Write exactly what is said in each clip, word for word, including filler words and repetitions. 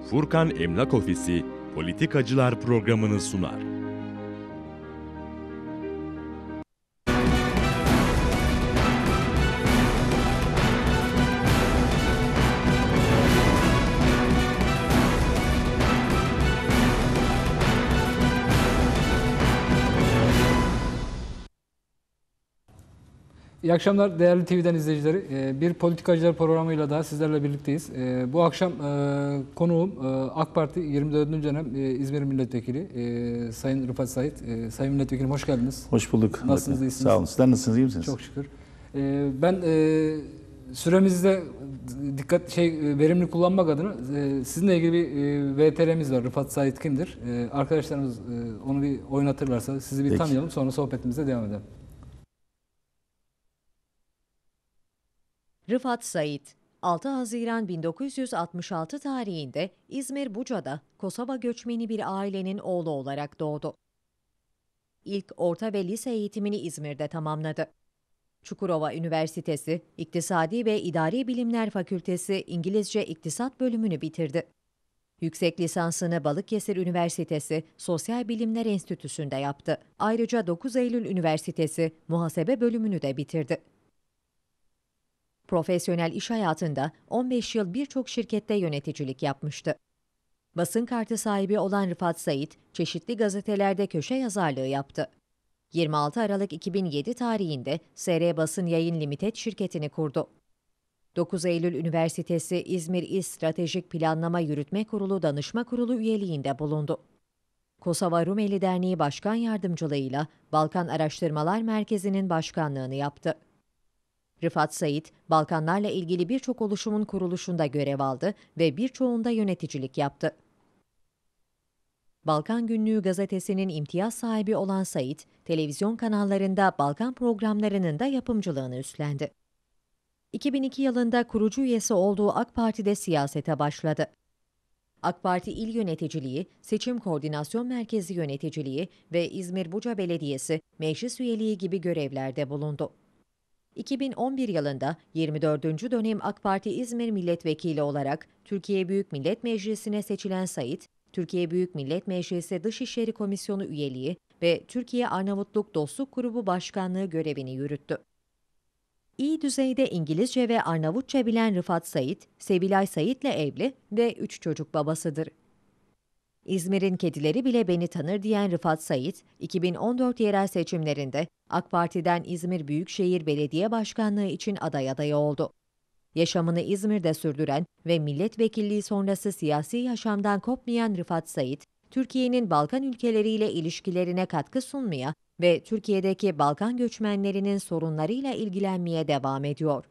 Furkan Emlak Ofisi Politikacılar programını sunar. İyi akşamlar değerli T V'den izleyicileri. Bir Politikacılar programıyla daha sizlerle birlikteyiz. Bu akşam konuğum AK Parti yirmi dördüncü dönem İzmir Milletvekili Sayın Rıfat Sait. Sayın Milletvekilim hoş geldiniz. Hoş bulduk. Nasılsınız, iyisiniz? Sağ olun. Sizler nasılsınız, iyi misiniz? Çok şükür. Ben süremizde dikkat şey verimli kullanmak adına sizinle ilgili bir V T R'miz var. Rıfat Sait kimdir? Arkadaşlarımız onu bir oynatırlarsa sizi bir Peki. tanıyalım, sonra sohbetimize devam edelim. Rıfat Sait, altı Haziran bin dokuz yüz altmış altı tarihinde İzmir Buca'da Kosova göçmeni bir ailenin oğlu olarak doğdu. İlk orta ve lise eğitimini İzmir'de tamamladı. Çukurova Üniversitesi, İktisadi ve İdari Bilimler Fakültesi İngilizce İktisat bölümünü bitirdi. Yüksek lisansını Balıkesir Üniversitesi Sosyal Bilimler Enstitüsü'nde yaptı. Ayrıca dokuz Eylül Üniversitesi Muhasebe bölümünü de bitirdi. Profesyonel iş hayatında on beş yıl birçok şirkette yöneticilik yapmıştı. Basın kartı sahibi olan Rıfat Sait, çeşitli gazetelerde köşe yazarlığı yaptı. yirmi altı Aralık iki bin yedi tarihinde S R Basın Yayın Limited şirketini kurdu. dokuz Eylül Üniversitesi İzmir İl Stratejik Planlama Yürütme Kurulu Danışma Kurulu üyeliğinde bulundu. Kosova Rumeli Derneği Başkan Yardımcılığıyla Balkan Araştırmalar Merkezi'nin başkanlığını yaptı. Rıfat Sait, Balkanlarla ilgili birçok oluşumun kuruluşunda görev aldı ve birçoğunda yöneticilik yaptı. Balkan Günlüğü gazetesinin imtiyaz sahibi olan Sait, televizyon kanallarında Balkan programlarının da yapımcılığını üstlendi. iki bin iki yılında kurucu üyesi olduğu AK Parti'de siyasete başladı. AK Parti İl Yöneticiliği, Seçim Koordinasyon Merkezi Yöneticiliği ve İzmir Buca Belediyesi meclis üyeliği gibi görevlerde bulundu. iki bin on bir yılında yirmi dördüncü dönem AK Parti İzmir Milletvekili olarak Türkiye Büyük Millet Meclisi'ne seçilen Sait, Türkiye Büyük Millet Meclisi Dışişleri Komisyonu üyeliği ve Türkiye Arnavutluk Dostluk Grubu Başkanlığı görevini yürüttü. İyi düzeyde İngilizce ve Arnavutça bilen Rıfat Sait, Sevilay Sait'le evli ve üç çocuk babasıdır. İzmir'in kedileri bile beni tanır diyen Rıfat Sait, iki bin on dört yerel seçimlerinde AK Parti'den İzmir Büyükşehir Belediye Başkanlığı için aday adayı oldu. Yaşamını İzmir'de sürdüren ve milletvekilliği sonrası siyasi yaşamdan kopmayan Rıfat Sait, Türkiye'nin Balkan ülkeleriyle ilişkilerine katkı sunmaya ve Türkiye'deki Balkan göçmenlerinin sorunlarıyla ilgilenmeye devam ediyor.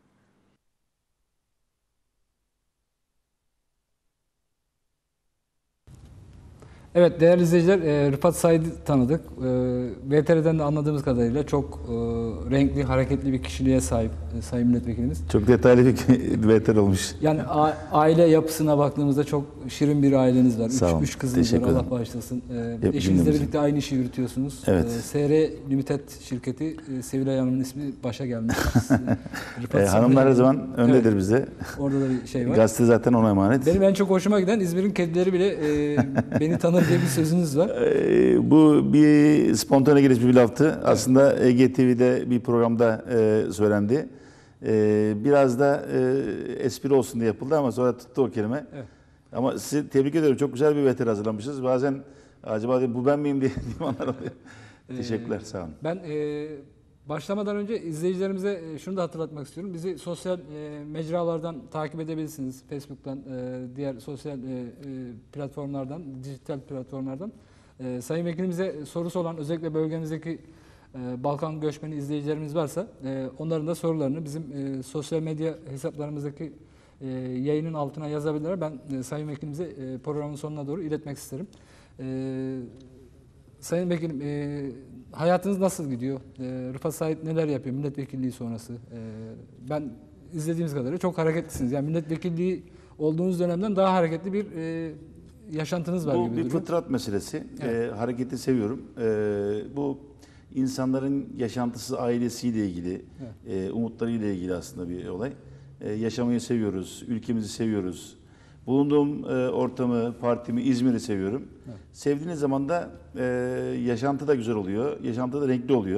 Evet değerli izleyiciler, Rıfat Sait'i tanıdık. V T R'den de anladığımız kadarıyla çok renkli, hareketli bir kişiliğe sahip Sayın Milletvekilimiz. Çok detaylı bir V T R olmuş. Yani aile yapısına baktığımızda çok şirin bir aileniz var. Sağ üç, olun. üç kızınız var, Allah bağışlasın. Eşinizle birlikte aynı işi yürütüyorsunuz. Evet. S R Limited şirketi, Sevilay Hanım'ın ismi başa gelmiş. e, hanımlar her zaman öndedir evet. Bize. Orada da bir şey var. Gazete zaten ona emanet. Benim en çok hoşuma giden İzmir'in kedileri bile e, beni tanır diye bir sözünüz var. E, bu bir spontane gelişmiş bir laftı. Evet. Aslında E G T V'de bir programda e, söylendi. E, biraz da e, espri olsun diye yapıldı ama sonra tuttu o kelime. Evet. Ama sizi tebrik ediyorum. Çok güzel bir V T R hazırlamışsınız. Bazen acaba bu ben miyim diye anlar oluyor. Ee, Teşekkürler, sağ olun. Ben e, başlamadan önce izleyicilerimize şunu da hatırlatmak istiyorum. Bizi sosyal e, mecralardan takip edebilirsiniz. Facebook'tan, e, diğer sosyal e, e, platformlardan, dijital platformlardan. E, Sayın Vekilimize sorusu olan özellikle bölgemizdeki e, Balkan göçmeni izleyicilerimiz varsa e, onların da sorularını bizim e, sosyal medya hesaplarımızdaki e, yayının altına yazabilirler. Ben e, Sayın Vekilimize e, programın sonuna doğru iletmek isterim. E, Sayın Vekilim, e, hayatınız nasıl gidiyor? E, Rıfat Sait neler yapıyor milletvekilliği sonrası? E, ben izlediğimiz kadarıyla çok hareketlisiniz. Yani milletvekilliği olduğunuz dönemden daha hareketli bir e, yaşantınız var bu gibi bir duruyor. fıtrat meselesi. Evet. E, hareketi seviyorum. E, bu insanların yaşantısı ailesiyle ilgili, evet. e, umutlarıyla ilgili aslında bir olay. E, yaşamayı seviyoruz, ülkemizi seviyoruz. Bulunduğum e, ortamı, partimi, İzmir'i seviyorum. Evet. Sevdiğiniz zaman da e, yaşantı da güzel oluyor, yaşantı da renkli oluyor.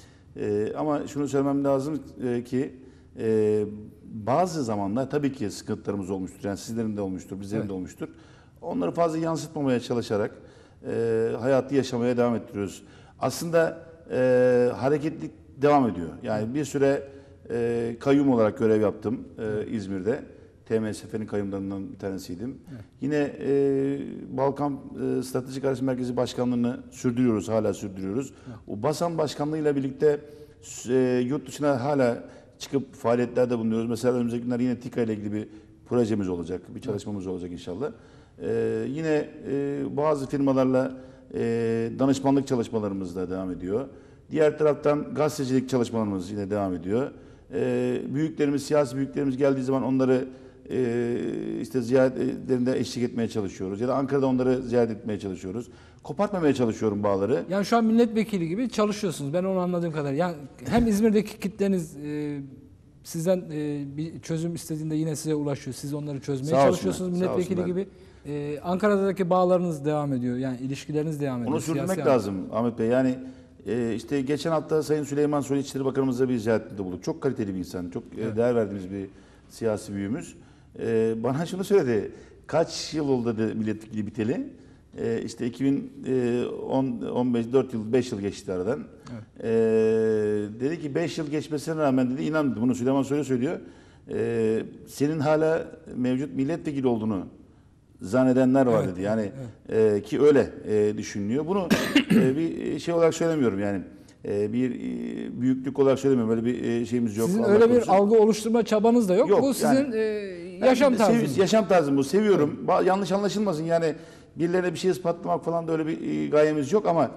E, ama şunu söylemem lazım e, ki e, bazı zamanlar tabii ki sıkıntılarımız olmuştur. Yani sizlerin de olmuştur, bizlerin Evet. de olmuştur. Onları fazla yansıtmamaya çalışarak e, hayatı yaşamaya devam ettiriyoruz. Aslında e, hareketlilik devam ediyor. Yani bir süre e, kayyum olarak görev yaptım e, İzmir'de. T M S F'nin kayyumlarından bir tanesiydim. Evet. Yine e, Balkan e, Stratejik Araştırma Merkezi Başkanlığı'nı sürdürüyoruz, hala sürdürüyoruz. Evet. O BASAM Başkanlığı'yla birlikte e, yurt dışına hala çıkıp faaliyetlerde bulunuyoruz. Mesela önümüzdeki günler yine TİKA ile ilgili bir projemiz olacak, bir çalışmamız olacak inşallah. E, yine e, bazı firmalarla e, danışmanlık çalışmalarımız da devam ediyor. Diğer taraftan gazetecilik çalışmalarımız yine devam ediyor. E, büyüklerimiz, siyasi büyüklerimiz geldiği zaman onları e, işte ziyaretlerinde eşlik etmeye çalışıyoruz. Ya da Ankara'da onları ziyaret etmeye çalışıyoruz. Kopartmamaya çalışıyorum bağları. Yani şu an milletvekili gibi çalışıyorsunuz. Ben onu anladığım kadar. Yani hem İzmir'deki kitleniz e, sizden e, bir çözüm istediğinde yine size ulaşıyor. Siz onları çözmeye Sağ çalışıyorsunuz olsunlar, sağ milletvekili olsunlar. gibi. E, Ankara'daki bağlarınız devam ediyor. Yani ilişkileriniz devam ediyor. Onu sürdürmek siyasi lazım Ahmet Bey. Yani e, işte geçen hafta Sayın Süleyman Soylu İçişleri Bakanımızla bir ziyaretinde bulunduk. Çok kaliteli bir insan, çok e, Evet. değer verdiğimiz bir siyasi büyüğümüz. E, bana şunu söyledi. Kaç yıl oldu dedi milletvekili biteli? E, işte iki bin on, on beş, dört yıl, beş yıl geçti aradan. Evet. E, dedi ki beş yıl geçmesine rağmen dedi, inan dedi, bunu Süleyman Soylu söylüyor. E, senin hala mevcut milletvekili olduğunu zannedenler var Evet, dedi. Yani evet. e, ki öyle e, düşünülüyor. Bunu e, bir şey olarak söylemiyorum yani. E, bir e, büyüklük olarak söylemiyorum. Böyle bir e, şeyimiz yok. Sizin Allah öyle bir korusun. algı oluşturma çabanız da yok. Yok, Bu sizin yani- e, Ben yaşam de sev- tarzınız. Yaşam tarzım bu. Seviyorum. Ba- Yanlış anlaşılmasın yani, birilerine bir şey ispatlamak falan da öyle bir e, gayemiz yok ama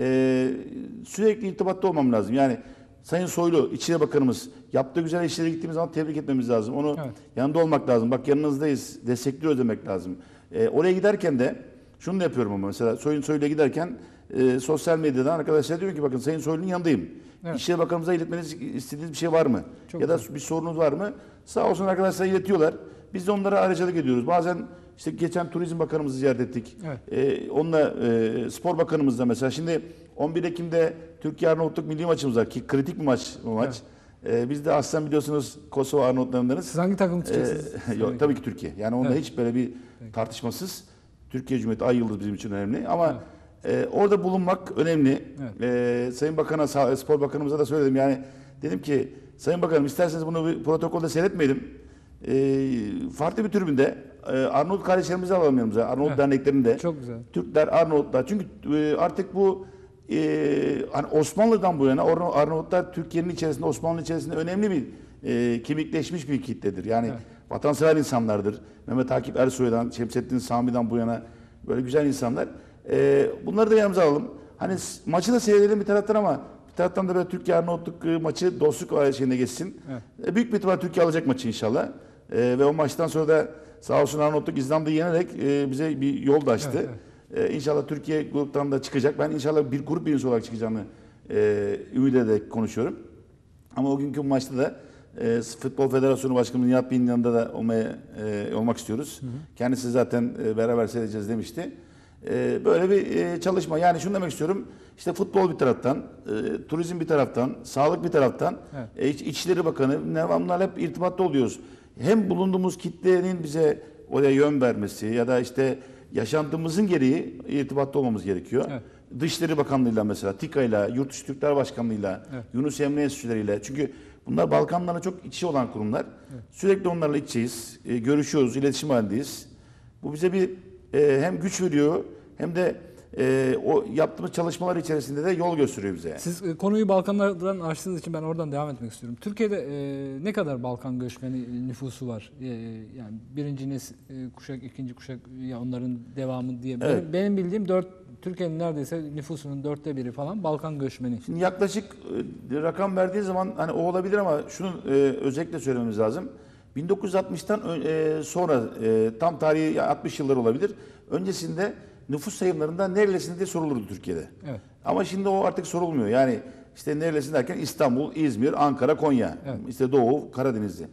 e, sürekli irtibatta olmam lazım. Yani Sayın Soylu, İçişleri Bakanımız yaptığı güzel işlere gittiğimiz zaman tebrik etmemiz lazım. Onu Evet. yanında olmak lazım. Bak yanınızdayız, destekliyoruz demek lazım. E, oraya giderken de şunu da yapıyorum ama mesela Sayın Soylu'ya giderken e, sosyal medyadan arkadaşlar diyor ki bakın Sayın Soylu'nun yanındayım. Evet. İçişleri Bakanımıza iletmeniz istediğiniz bir şey var mı? Çok ya da güzel. bir sorunuz var mı? Sağ olsun arkadaşlar iletiyorlar. Biz de onlara aracılık ediyoruz. Bazen işte geçen Turizm Bakanımızı ziyaret ettik. Evet. Ee, onunla e, Spor Bakanımızla mesela. Şimdi on bir Ekim'de Türkiye Arnavutluk milli maçımız var ki kritik bir maç bu maç. Ee, biz de aslen biliyorsunuz Kosova Arnavutlarındanız. Siz hangi takım tutacaksınız? Ee, yok, tabii ki Türkiye. Yani onda Evet. hiç böyle bir tartışmasız. Türkiye Cumhuriyeti ay yıldız bizim için önemli. Ama e, orada bulunmak önemli. Evet. E, Sayın Bakan'a, Sa- Spor Bakanımıza da söyledim. Yani dedim ki Sayın Bakanım isterseniz bunu bir protokolde seyretmeyelim. E, farklı bir tribünde e, Arnavut kardeşlerimizi alalım yanımıza. Arnavut Evet. derneklerinde. Çok güzel. Türkler, Arnavutlar. Çünkü e, artık bu e, hani Osmanlı'dan bu yana Ar- Arnavutlar Türkiye'nin içerisinde, Osmanlı içerisinde önemli bir e, kemikleşmiş bir kitledir. Yani Evet. vatansever insanlardır. Mehmet Akif Ersoy'dan, Şemsettin Sami'den bu yana böyle güzel insanlar. E, bunları da yanımıza alalım. Hani s- maçı da seyredelim bir taraftan ama bir taraftan da böyle Türkiye Arnavutluk e, maçı dostluk şeyine geçsin. Evet. E, büyük bir ihtimal Türkiye alacak maçı inşallah. E, ve o maçtan sonra da sağ olsun Arnavutluk İzlanda'yı yenerek e, bize bir yol da açtı. Evet, Ee, inşallah Türkiye gruptan da çıkacak. Ben inşallah bir grup birincisi olarak çıkacağını e, ümit ederek konuşuyorum. Ama o günkü maçta da e, Futbol Federasyonu Başkanı Nihat Bey'in yanında da olmaya, e, olmak istiyoruz. Hı hı. Kendisi zaten e, beraber seyredeceğiz demişti. E, böyle bir e, çalışma. Yani şunu demek istiyorum. İşte futbol bir taraftan, e, turizm bir taraftan, sağlık bir taraftan, Evet. e, İç- İçişleri Bakanı, ne var bunlar hep irtibatta oluyoruz. Hem bulunduğumuz kitlenin bize oraya yön vermesi ya da işte yaşantımızın gereği irtibatta olmamız gerekiyor. Evet. Dışişleri Bakanlığı'yla mesela, TİKA'yla, Yurt Dışı Türkler Başkanlığı'yla, Evet. Yunus Emre Enstitüleri'yle. Çünkü bunlar Balkanlarla çok iç içe olan kurumlar. Evet. Sürekli onlarla iç içeyiz, e, görüşüyoruz, iletişim halindeyiz. Bu bize bir e, hem güç veriyor hem de e, o yaptığımız çalışmalar içerisinde de yol gösteriyor bize. Siz e, konuyu Balkanlardan açtığınız için ben oradan devam etmek istiyorum. Türkiye'de e, ne kadar Balkan göçmeni e, nüfusu var? E, yani birinci nesil, e, kuşak, ikinci kuşak ya onların devamı diye. Evet. Benim, benim bildiğim dört Türkiye'nin neredeyse nüfusunun dörtte biri falan Balkan göçmeni. Şimdi yaklaşık e, rakam verdiği zaman hani o olabilir ama şunu e, özellikle söylememiz lazım. bin dokuz yüz altmıştan ön- e, sonra e, tam tarihi altmış yıllar olabilir. Öncesinde nüfus sayımlarında nerelisinde diye sorulurdu Türkiye'de. Evet. Ama şimdi o artık sorulmuyor. Yani işte nerelisin derken İstanbul, İzmir, Ankara, Konya. Evet. İşte Doğu, Karadeniz'de.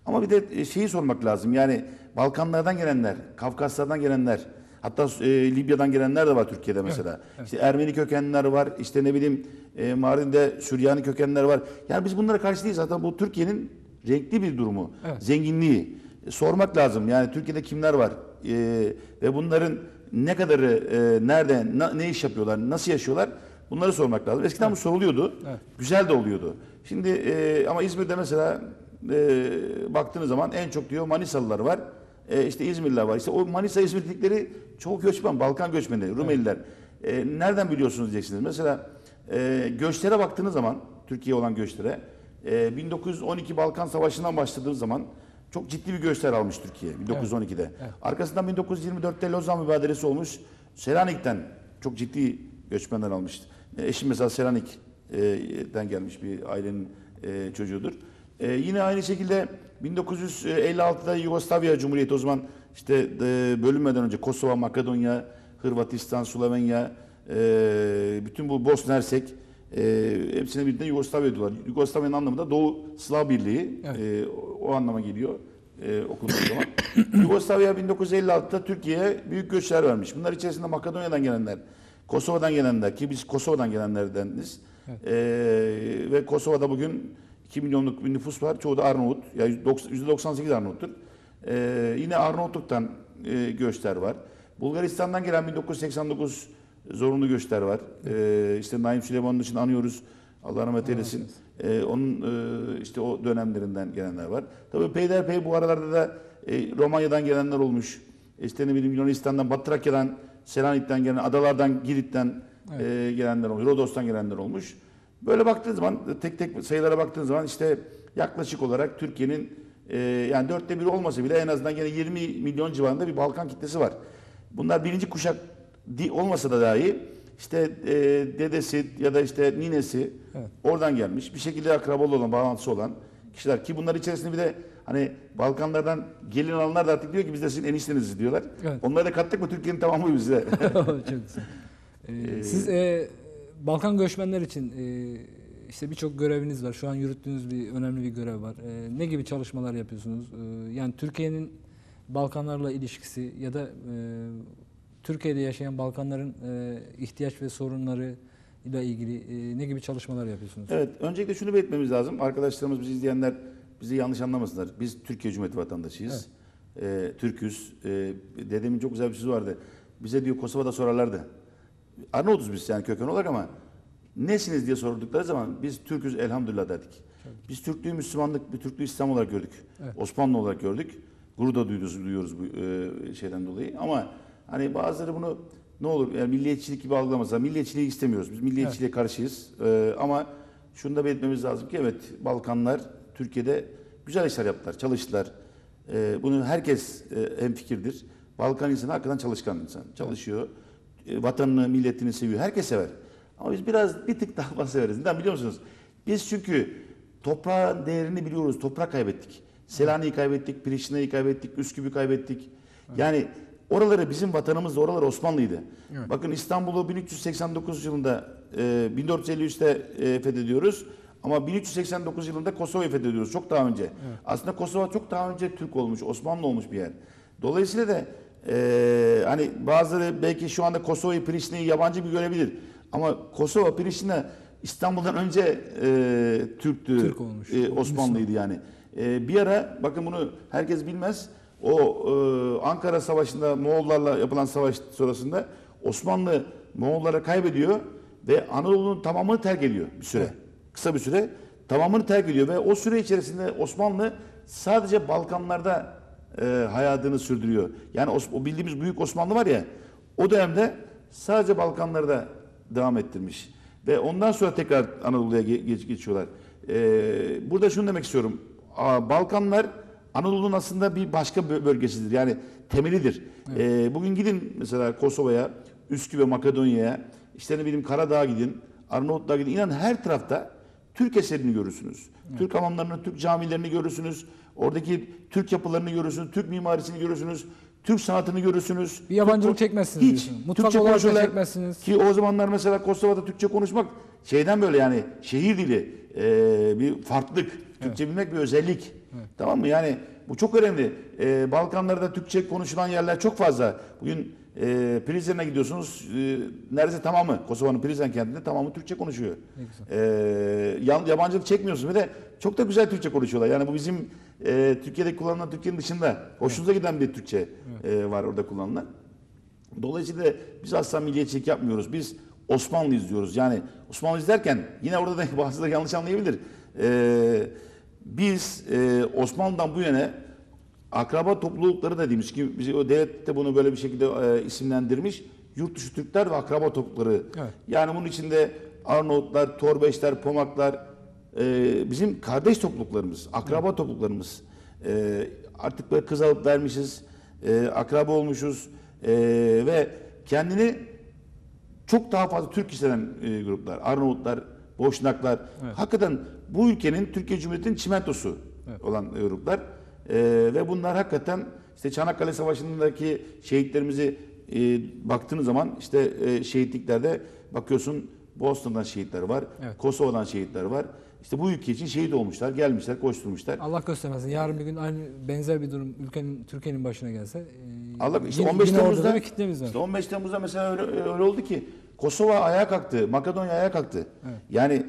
Ama bir de şeyi sormak lazım. Yani Balkanlardan gelenler, Kafkaslardan gelenler, hatta e, Libya'dan gelenler de var Türkiye'de mesela. Evet, evet. İşte Ermeni kökenliler var, işte ne bileyim e, Mardin'de Süryani kökenliler var. Yani biz bunlara karşı değiliz. Zaten bu Türkiye'nin renkli bir durumu, Evet. zenginliği. E, sormak lazım. Yani Türkiye'de kimler var? E, ve bunların ne kadarı, e, nerede, na, ne iş yapıyorlar, nasıl yaşıyorlar? Bunları sormak lazım. Eskiden Evet. bu soruluyordu. Evet. Güzel de oluyordu. Şimdi e, ama İzmir'de mesela e, baktığınız zaman en çok diyor Manisalılar var. E, işte İzmirliler var. İşte o Manisa İzmirlikleri çoğu göçmen, Balkan göçmeni, Rumeliler. E, nereden biliyorsunuz diyeceksiniz. Mesela e, göçlere baktığınız zaman, Türkiye'ye olan göçlere, e, bin dokuz yüz on iki Balkan Savaşı'ndan başladığı zaman çok ciddi bir göçler almış Türkiye bin dokuz yüz on ikide. Evet. Evet. Arkasından bin dokuz yüz yirmi dörtte Lozan mübadelesi olmuş. Selanik'ten çok ciddi göçmenler almıştı. E, eşim mesela Selanik'ten gelmiş bir ailenin e, çocuğudur. E, yine aynı şekilde bin dokuz yüz elli altıda Yugoslavya Cumhuriyeti, o zaman işte e, bölünmeden önce Kosova, Makedonya, Hırvatistan, Slovenya, e, bütün bu Bosna Hersek e, hepsine birlikte Yugoslavya diyorlar. Yugoslavya'nın anlamı da Doğu Slav Birliği. Evet. E, o, o anlama geliyor e, okunduğu zaman. Yugoslavya bin dokuz yüz elli altıda Türkiye'ye büyük göçler vermiş. Bunlar içerisinde Makedonya'dan gelenler, Kosova'dan gelenler, ki biz Kosova'dan gelenlerdeniz. Evet. E, ve Kosova'da bugün iki milyonluk bir nüfus var. Çoğu da Arnavut. Yani yüzde doksan sekiz Arnavuttur. Ee, yine Arnavutluk'tan e, göçler var. Bulgaristan'dan gelen bin dokuz yüz seksen dokuz zorunlu göçler var. Ee, işte Naim Süleyman'ın için anıyoruz. Allah rahmet eylesin. Ee, onun e, işte o dönemlerinden gelenler var. Tabii peyderpey bu aralarda da e, Romanya'dan gelenler olmuş. İşte ne bileyim Yunanistan'dan, Batı Trakya'dan, Selanik'ten gelen, adalardan, Girit'ten evet. e, gelenler olmuş. Rodos'tan gelenler olmuş. Böyle baktığınız zaman, tek tek sayılara baktığınız zaman işte yaklaşık olarak Türkiye'nin e, yani dörtte biri olmasa bile en azından gene yirmi milyon civarında bir Balkan kitlesi var. Bunlar birinci kuşak olmasa da dahi işte e, dedesi ya da işte ninesi evet. oradan gelmiş. Bir şekilde akrabalı olan, bağlantısı olan kişiler, ki bunlar içerisinde bir de hani Balkanlardan gelin alanlar da artık diyor ki biz de sizin enişteniziz diyorlar. Evet. Onları da kattık mı Türkiye'nin tamamı bize. Çok güzel. Ee, siz e, Balkan göçmenler için e, işte birçok göreviniz var. Şu an yürüttüğünüz bir önemli bir görev var. E, ne gibi çalışmalar yapıyorsunuz? E, yani Türkiye'nin Balkanlarla ilişkisi ya da e, Türkiye'de yaşayan Balkanların e, ihtiyaç ve sorunları ile ilgili e, ne gibi çalışmalar yapıyorsunuz? Evet, öncelikle şunu belirtmemiz lazım. Arkadaşlarımız, bizi izleyenler bizi yanlış anlamasınlar. Biz Türkiye Cumhuriyeti vatandaşıyız. Evet. E, Türküz. E, dedemin çok güzel bir sözü vardı. Bize diyor Kosova'da sorarlardı. Arnavutuz biz yani köken olarak ama nesiniz diye sordukları zaman biz Türküz elhamdülillah dedik. Evet. Biz Türklüğü Müslümanlık, bir Türklüğü İslam olarak gördük. Evet. Osmanlı olarak gördük. Gurur da duyuyoruz, duyuyoruz bu e, şeyden dolayı. Ama hani bazıları bunu ne olur yani milliyetçilik gibi algılamazlar. Milliyetçiliği istemiyoruz. Biz milliyetçiliğe evet. karşıyız. E, ama şunu da belirtmemiz lazım ki evet Balkanlar Türkiye'de güzel işler yaptılar, çalıştılar. E, bunu herkes e, hemfikirdir. Balkan insanı hakikaten çalışkan insan. Çalışıyor. Evet. E, vatanını, milletini seviyor. Herkes sever. Ama biz biraz bir tık daha fazla severiz. Neden biliyor musunuz? Biz çünkü toprağın değerini biliyoruz. Toprak kaybettik. Selanik'i kaybettik, Priştine'yi kaybettik, Üsküp'ü kaybettik. Evet. Yani oraları bizim vatanımızda, oralar Osmanlıydı. Evet. Bakın İstanbul'u bin üç yüz seksen dokuz yılında, e, bin dört yüz elli üçte e, fethediyoruz. Ama bin üç yüz seksen dokuz yılında Kosova'yı fethediyoruz. Çok daha önce. Evet. Aslında Kosova çok daha önce Türk olmuş, Osmanlı olmuş bir yer. Dolayısıyla da e, hani bazıları belki şu anda Kosova'yı, Priştine'yi yabancı bir görebilir. Ama Kosova, Priştine İstanbul'dan önce e, Türktü, Türk olmuş. E, Osmanlıydı yani. E, bir ara, bakın bunu herkes bilmez, o e, Ankara Savaşı'nda Moğollarla yapılan savaş sonrasında Osmanlı Moğollara kaybediyor ve Anadolu'nun tamamını terk ediyor bir süre. Evet. Kısa bir süre tamamını terk ediyor ve o süre içerisinde Osmanlı sadece Balkanlarda e, hayatını sürdürüyor. Yani o, o bildiğimiz Büyük Osmanlı var ya, o dönemde sadece Balkanlarda devam ettirmiş. Ve ondan sonra tekrar Anadolu'ya geç, geçiyorlar. Ee, burada şunu demek istiyorum. Balkanlar Anadolu'nun aslında bir başka bölgesidir. Yani temelidir. Evet. Ee, bugün gidin mesela Kosova'ya, Üsküp'e, Makedonya'ya, işte ne bileyim Karadağ'a gidin, Arnavutluğa gidin. İnanın her tarafta Türk eserini görürsünüz. Evet. Türk hamamlarını, Türk camilerini görürsünüz. Oradaki Türk yapılarını görürsünüz, Türk mimarisini görürsünüz. Türk sanatını görürsünüz. Bir yabancılık çekmezsiniz. Hiç. Diyorsun. Mutfak olarak da çekmezsiniz. Ki o zamanlar mesela Kosova'da Türkçe konuşmak şeyden böyle yani şehir dili e, bir farklılık. Türkçe evet. bilmek bir özellik. Evet. Tamam mı? Yani bu çok önemli. Ee, Balkanlarda Türkçe konuşulan yerler çok fazla. Bugün e, Prizren'e gidiyorsunuz. E, neredeyse tamamı, Kosova'nın Prizren kentinde tamamı Türkçe konuşuyor. Ne güzel. Ee, yan- yabancılık çekmiyorsunuz. Bir de çok da güzel Türkçe konuşuyorlar. Yani bu bizim e, Türkiye'de kullanılan Türkçenin dışında hoşunuza giden bir Türkçe e, var orada kullanılan. Dolayısıyla biz asla milliyetçilik yapmıyoruz. Biz Osmanlıyız diyoruz. Yani Osmanlıyız derken yine orada da bazıları yanlış anlayabilir. Ee, biz e, Osmanlı'dan bu yana akraba toplulukları da demiş ki biz, o devlet de bunu böyle bir şekilde e, isimlendirmiş. Yurt dışı Türkler ve akraba toplulukları. Evet. Yani bunun içinde Arnavutlar, Torbeşler, Pomaklar e, bizim kardeş topluluklarımız, akraba evet. topluluklarımız. E, artık böyle kız alıp vermişiz, e, akraba olmuşuz e, ve kendini çok daha fazla Türk hisseden e, gruplar, Arnavutlar, Boşnaklar. Evet. Hakikaten bu ülkenin, Türkiye Cumhuriyeti'nin çimentosu evet. olan e, gruplar. E, ve bunlar hakikaten işte Çanakkale Savaşı'ndaki şehitlerimizi e, baktığınız zaman işte e, şehitliklerde bakıyorsun Bosna'dan şehitler var, evet. Kosova'dan şehitler var. İşte bu ülke için şehit olmuşlar, gelmişler, koşturmuşlar. Allah göstermesin. Yarın bir gün aynı benzer bir durum ülkenin Türkiye'nin başına gelse. E, Allah işte yine, on beş yine Temmuz'da bir kitlemiz var. işte on beş Temmuz'da mesela öyle, öyle oldu ki Kosova ayağa kalktı, Makedonya ayağa kalktı. Evet. Yani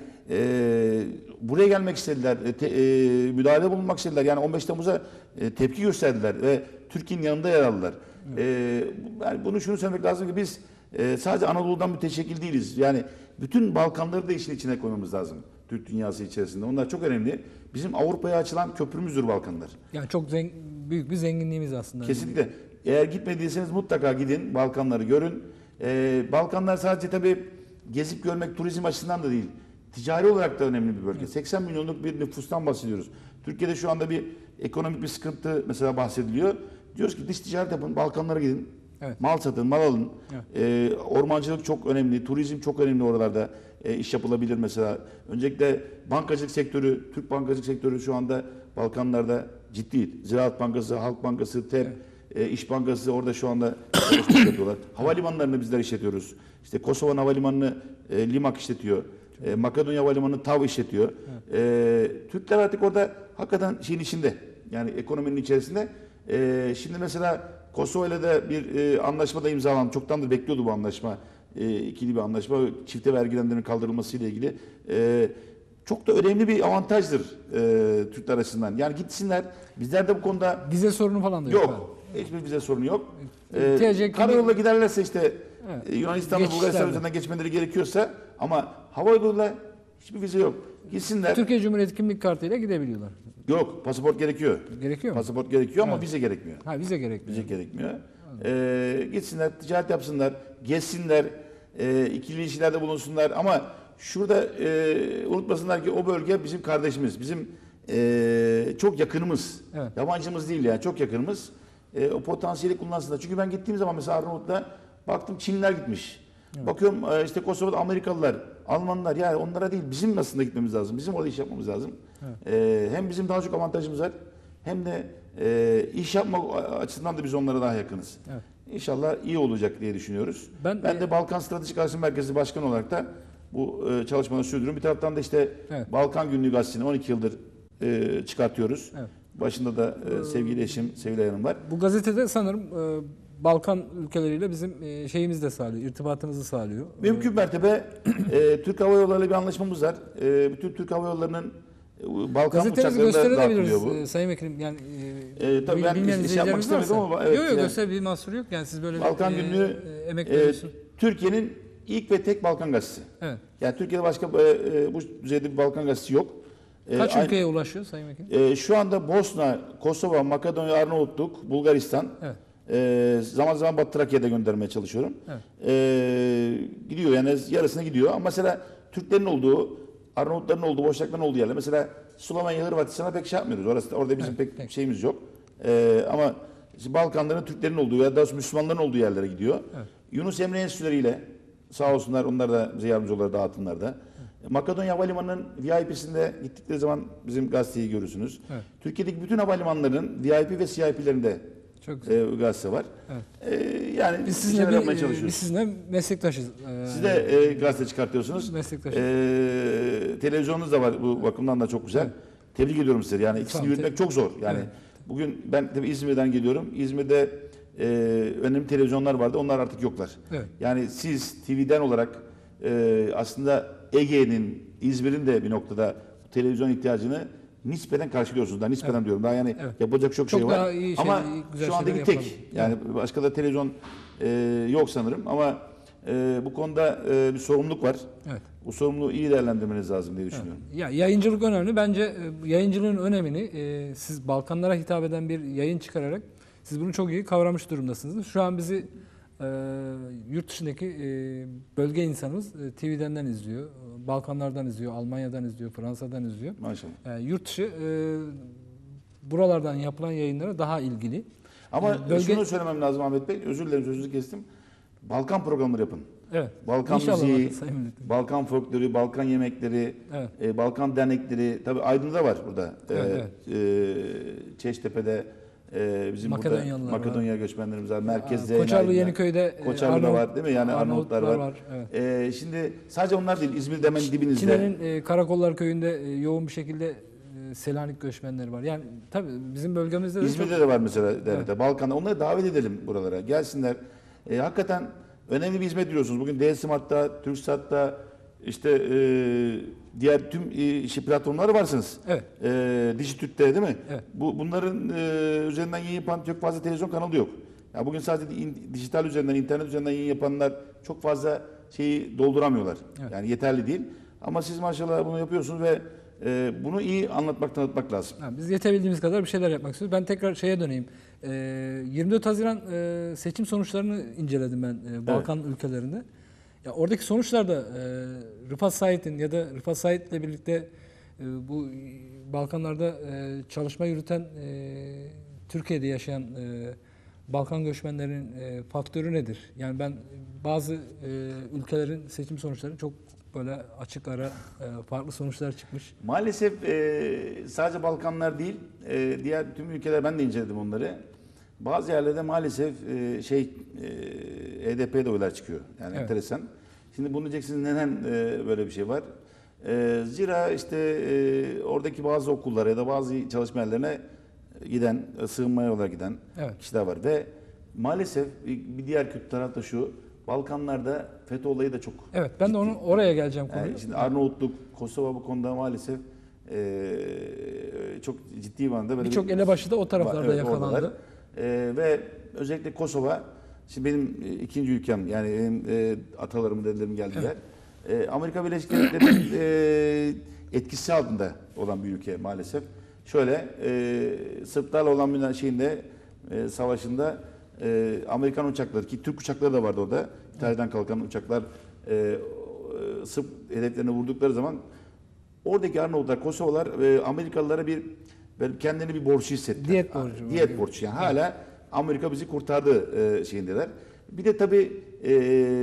e, buraya gelmek istediler, te, e, müdahalede bulunmak istediler. Yani on beş Temmuz'a e, tepki gösterdiler ve Türkiye'nin yanında yer aldılar. Evet. E, yani bunu şunu söylemek lazım ki biz e, sadece Anadolu'dan müteşekkil değiliz. Yani bütün Balkanları da işin içine koymamız lazım. Türk dünyası içerisinde. Onlar çok önemli. Bizim Avrupa'ya açılan köprümüzdür Balkanlar. Yani çok zengin, büyük bir zenginliğimiz aslında. Kesinlikle. Eğer gitmediyseniz mutlaka gidin, Balkanları görün. Ee, Balkanlar sadece tabii gezip görmek, turizm açısından da değil. Ticari olarak da önemli bir bölge. Evet. seksen milyonluk bir nüfustan bahsediyoruz. Türkiye'de şu anda bir ekonomik bir sıkıntı mesela bahsediliyor. Diyoruz ki dış ticaret yapın, Balkanlara gidin. Evet. Mal satın, mal alın. Evet. Ee, ormancılık çok önemli, turizm çok önemli oralarda. E, iş yapılabilir mesela. Öncelikle bankacılık sektörü, Türk bankacılık sektörü şu anda Balkanlarda ciddi. Ziraat Bankası, Halk Bankası, T E P, evet. e, İş Bankası orada şu anda yapıyorlar. Havalimanlarını bizler işletiyoruz. İşte Kosova Havalimanı'nı e, Limak işletiyor. E, Makedonya Havalimanı'nı TAV işletiyor. Evet. E, Türkler artık orada hakikaten şeyin içinde. Yani ekonominin içerisinde. E, şimdi mesela Kosova ile de bir e, anlaşma da imzalandı. Çoktandır bekliyordu bu anlaşma. E, ikili bir anlaşma. Çifte vergilendirmenin kaldırılması ile ilgili. E, çok da önemli bir avantajdır e, Türkler açısından. Yani gitsinler. Bizler de bu konuda... Vize sorunu falan da yok. Yok. Hiçbir vize sorunu yok. E, karayoluyla giderlerse işte evet. Yunanistan'da Bulgaristan üzerinden geçmeleri gerekiyorsa ama hava yoluyla hiçbir vize yok. Gitsinler. Türkiye Cumhuriyeti kimlik kartıyla gidebiliyorlar. Yok. Pasaport gerekiyor. Gerekiyor mu? Pasaport gerekiyor ama evet. vize gerekmiyor. Ha vize gerekmiyor. Vize gerekmiyor. E, gitsinler, ticaret yapsınlar, gezsinler, e, ikili ilişkilerde bulunsunlar ama şurada e, unutmasınlar ki o bölge bizim kardeşimiz, bizim e, çok yakınımız, evet. yabancımız değil yani çok yakınımız. E, o potansiyeli kullansınlar. Çünkü ben gittiğim zaman mesela Arnavut'ta baktım Çinliler gitmiş. Evet. Bakıyorum e, işte Kosova'da Amerikalılar, Almanlar yani onlara değil bizim aslında gitmemiz lazım. bizim orada iş yapmamız lazım. Evet. E, hem bizim daha çok avantajımız var hem de e, iş yapma açısından da biz onlara daha yakınız. Evet. İnşallah iyi olacak diye düşünüyoruz. Ben, ben de e, Balkan Stratejik Araştırma Merkezi Başkanı olarak da bu e, çalışmaları sürdürüyorum. Bir taraftan da işte evet. Balkan Günlüğü Gazetesi'ni on iki yıldır e, çıkartıyoruz. Evet. Başında da e, sevgili eşim Sevilay Hanım var. Bu gazetede sanırım e, Balkan ülkeleriyle bizim e, şeyimizi de sağlıyor, irtibatımızı sağlıyor. Mümkün mertebe e, Türk Hava Yolları ile bir anlaşmamız var. E, bütün Türk Hava Yolları'nın Balkan uçaklarında dağıtılıyor bu. E, Sayın Vekilim yani e, e, tabii ben iş yapmak istemedim ama evet. Yok yok yani, göster bir mahsuru yok yani siz böyle Balkan bir Günlüğü e, emek veriyorsunuz. E, Türkiye'nin ilk ve tek Balkan gazetesi. Evet. Yani Türkiye'de başka e, bu düzeyde bir Balkan gazetesi yok. Kaç e, ülkeye ulaşıyor Sayın Vekilim? E, şu anda Bosna, Kosova, Makedonya, Arnavutluk, Bulgaristan. Evet. E, zaman zaman Batı Trakya'da göndermeye çalışıyorum. Evet. E, gidiyor yani yarısına gidiyor. Ama mesela Türklerin olduğu, Arnavutların olduğu, Boşnakların olduğu yerler. Mesela Slovenya, Hırvatistan'a pek şey yapmıyoruz. Orası, orada bizim evet, pek, pek şeyimiz yok. E, ama işte Balkanların Türklerin olduğu ya da Müslümanların olduğu yerlere gidiyor. Evet. Yunus Emre Enstitüleriyle sağ olsunlar onlar da bize yardımcı olurlar dağıtımlarda. Evet. Makedonya Havalimanı'nın V I P'sinde gittikleri zaman bizim gazeteyi görürsünüz. Evet. Türkiye'deki bütün havalimanlarının V I P ve C I P'lerinde e, gazete var. Evet. E, yani biz sizinle bir, yapmaya çalışıyoruz. Biz sizinle meslektaşız. Ee, Siz de e, gazete çıkartıyorsunuz. Meslektaşız. E, televizyonunuz da var bu bakımdan da çok güzel. Evet. Tebrik ediyorum sizleri. Yani ikisini Tamam, yürütmek te- çok zor. Yani Evet. bugün ben tabii İzmir'den geliyorum. İzmir'de e, önemli televizyonlar vardı. Onlar artık yoklar. Evet. Yani siz T V'den olarak e, aslında Ege'nin, İzmir'in de bir noktada bu televizyon ihtiyacını nispeten karşılıyorsunuz. Daha nispeten Evet. diyorum. Daha yani Evet. yapacak çok, Çok şey daha var. iyi şey- Ama iyi, güzel şu andaki şeyler tek. yapalım. Yani başka da televizyon e, yok sanırım. Ama e, bu konuda e, bir sorumluluk var. Evet. Bu sorumluluğu iyi değerlendirmeniz lazım diye düşünüyorum. Ya yayıncılık önemli. Bence e, yayıncılığın önemini e, siz Balkanlara hitap eden bir yayın çıkararak siz bunu çok iyi kavramış durumdasınız. Şu an bizi e, yurt dışındaki e, bölge insanımız e, T V'den izliyor. Balkanlardan izliyor, Almanya'dan izliyor, Fransa'dan izliyor. Maşallah. E, yurt dışı e, buralardan yapılan yayınlara daha ilgili. Ama E, bölge- şunu söylemem lazım Ahmet Bey. Özür dilerim sözünüzü kestim. Balkan programları yapın. Evet. Balkan İnşallah müziği, bakın Sayın Milletvekilim. Balkan folkloru, Balkan yemekleri, Evet. e, Balkan dernekleri. Tabii Aydın'da var burada. Evet, E, e, Çeştepe'de e, bizim Makedonyalılar burada var. Makedonya göçmenlerimiz var. Merkezde. Aa, Koçarlı Aydın'da. Yeniköy'de e, Koçarlı'da Arnavut- var değil mi? Yani Arnavutlar, var. Evet. E, şimdi sadece onlar değil. İzmir'de hemen dibinizde. Çile'nin e, Karakollar Köyü'nde e, yoğun bir şekilde e, Selanik göçmenleri var. Yani tabii bizim bölgemizde de İzmir'de çok... de var mesela dernekte. Balkan'da. Onları davet edelim buralara. Gelsinler. E, hakikaten önemli bir hizmet veriyorsunuz. Bugün D-Smart'ta, TürkSat'ta, işte e, diğer tüm e, işi platformları varsınız. Evet. E, Dijitürk'te değil mi? Evet. Bu bunların e, üzerinden yayın yapan çok fazla televizyon kanalı yok. Ya bugün sadece in- dijital üzerinden, internet üzerinden yayın yapanlar çok fazla şeyi dolduramıyorlar. Evet. Yani yeterli değil. Ama siz maşallah bunu yapıyorsunuz ve e, bunu iyi anlatmak, tanıtmak lazım. Ha, biz yetebildiğimiz kadar bir şeyler yapmak istiyoruz. Ben tekrar şeye döneyim. E, yirmi dört Haziran e, seçim sonuçlarını inceledim ben e, Balkan ülkelerinde. Ya oradaki sonuçlar da e, Rıfat Said'in ya da Rıfat Said'le birlikte e, bu e, Balkanlarda e, çalışma yürüten e, Türkiye'de yaşayan e, Balkan göçmenlerin e, faktörü nedir? Yani ben bazı e, ülkelerin seçim sonuçları çok böyle açık ara e, farklı sonuçlar çıkmış. Maalesef e, sadece Balkanlar değil, e, diğer tüm ülkeler, ben de inceledim onları. Bazı yerlerde maalesef e, şey e, H D P'de oylar çıkıyor. Yani Evet. enteresan. Şimdi bunu diyeceksiniz, neden e, böyle bir şey var? E, zira işte e, oradaki bazı okullara ya da bazı çalışma yerlerine giden, sığınmaya olarak giden Evet. kişiler var. Ve maalesef bir diğer kötü taraf da şu, Balkanlarda FETÖ olayı da çok Evet, ben de onu oraya geleceğim konuya. yani şimdi Arnavutluk, Kosova bu konuda maalesef e, çok ciddi manada böyle Birçok bir- elebaşı da o taraflarda Evet, yakalandı. oradalar. E, ve özellikle Kosova, şimdi benim e, ikinci ülkem, yani benim e, atalarım, dedelerim geldiler. E, Amerika Birleşik Devletleri'nin e, etkisi altında olan bir ülke maalesef. Şöyle e, Sırplarla olan bir şeyinde e, savaşında e, Amerikan uçakları, ki Türk uçakları da vardı orada. İtalya'dan kalkan uçaklar e, e, Sırp hedeflerine vurdukları zaman oradaki Arnavutlar, Kosovalar e, Amerikalılara bir böyle kendini bir borçlu hissettiler. Diyet borcu var. Diyet borcu. Yani hala Amerika bizi kurtardı e, şeyindeler. Bir de tabii e,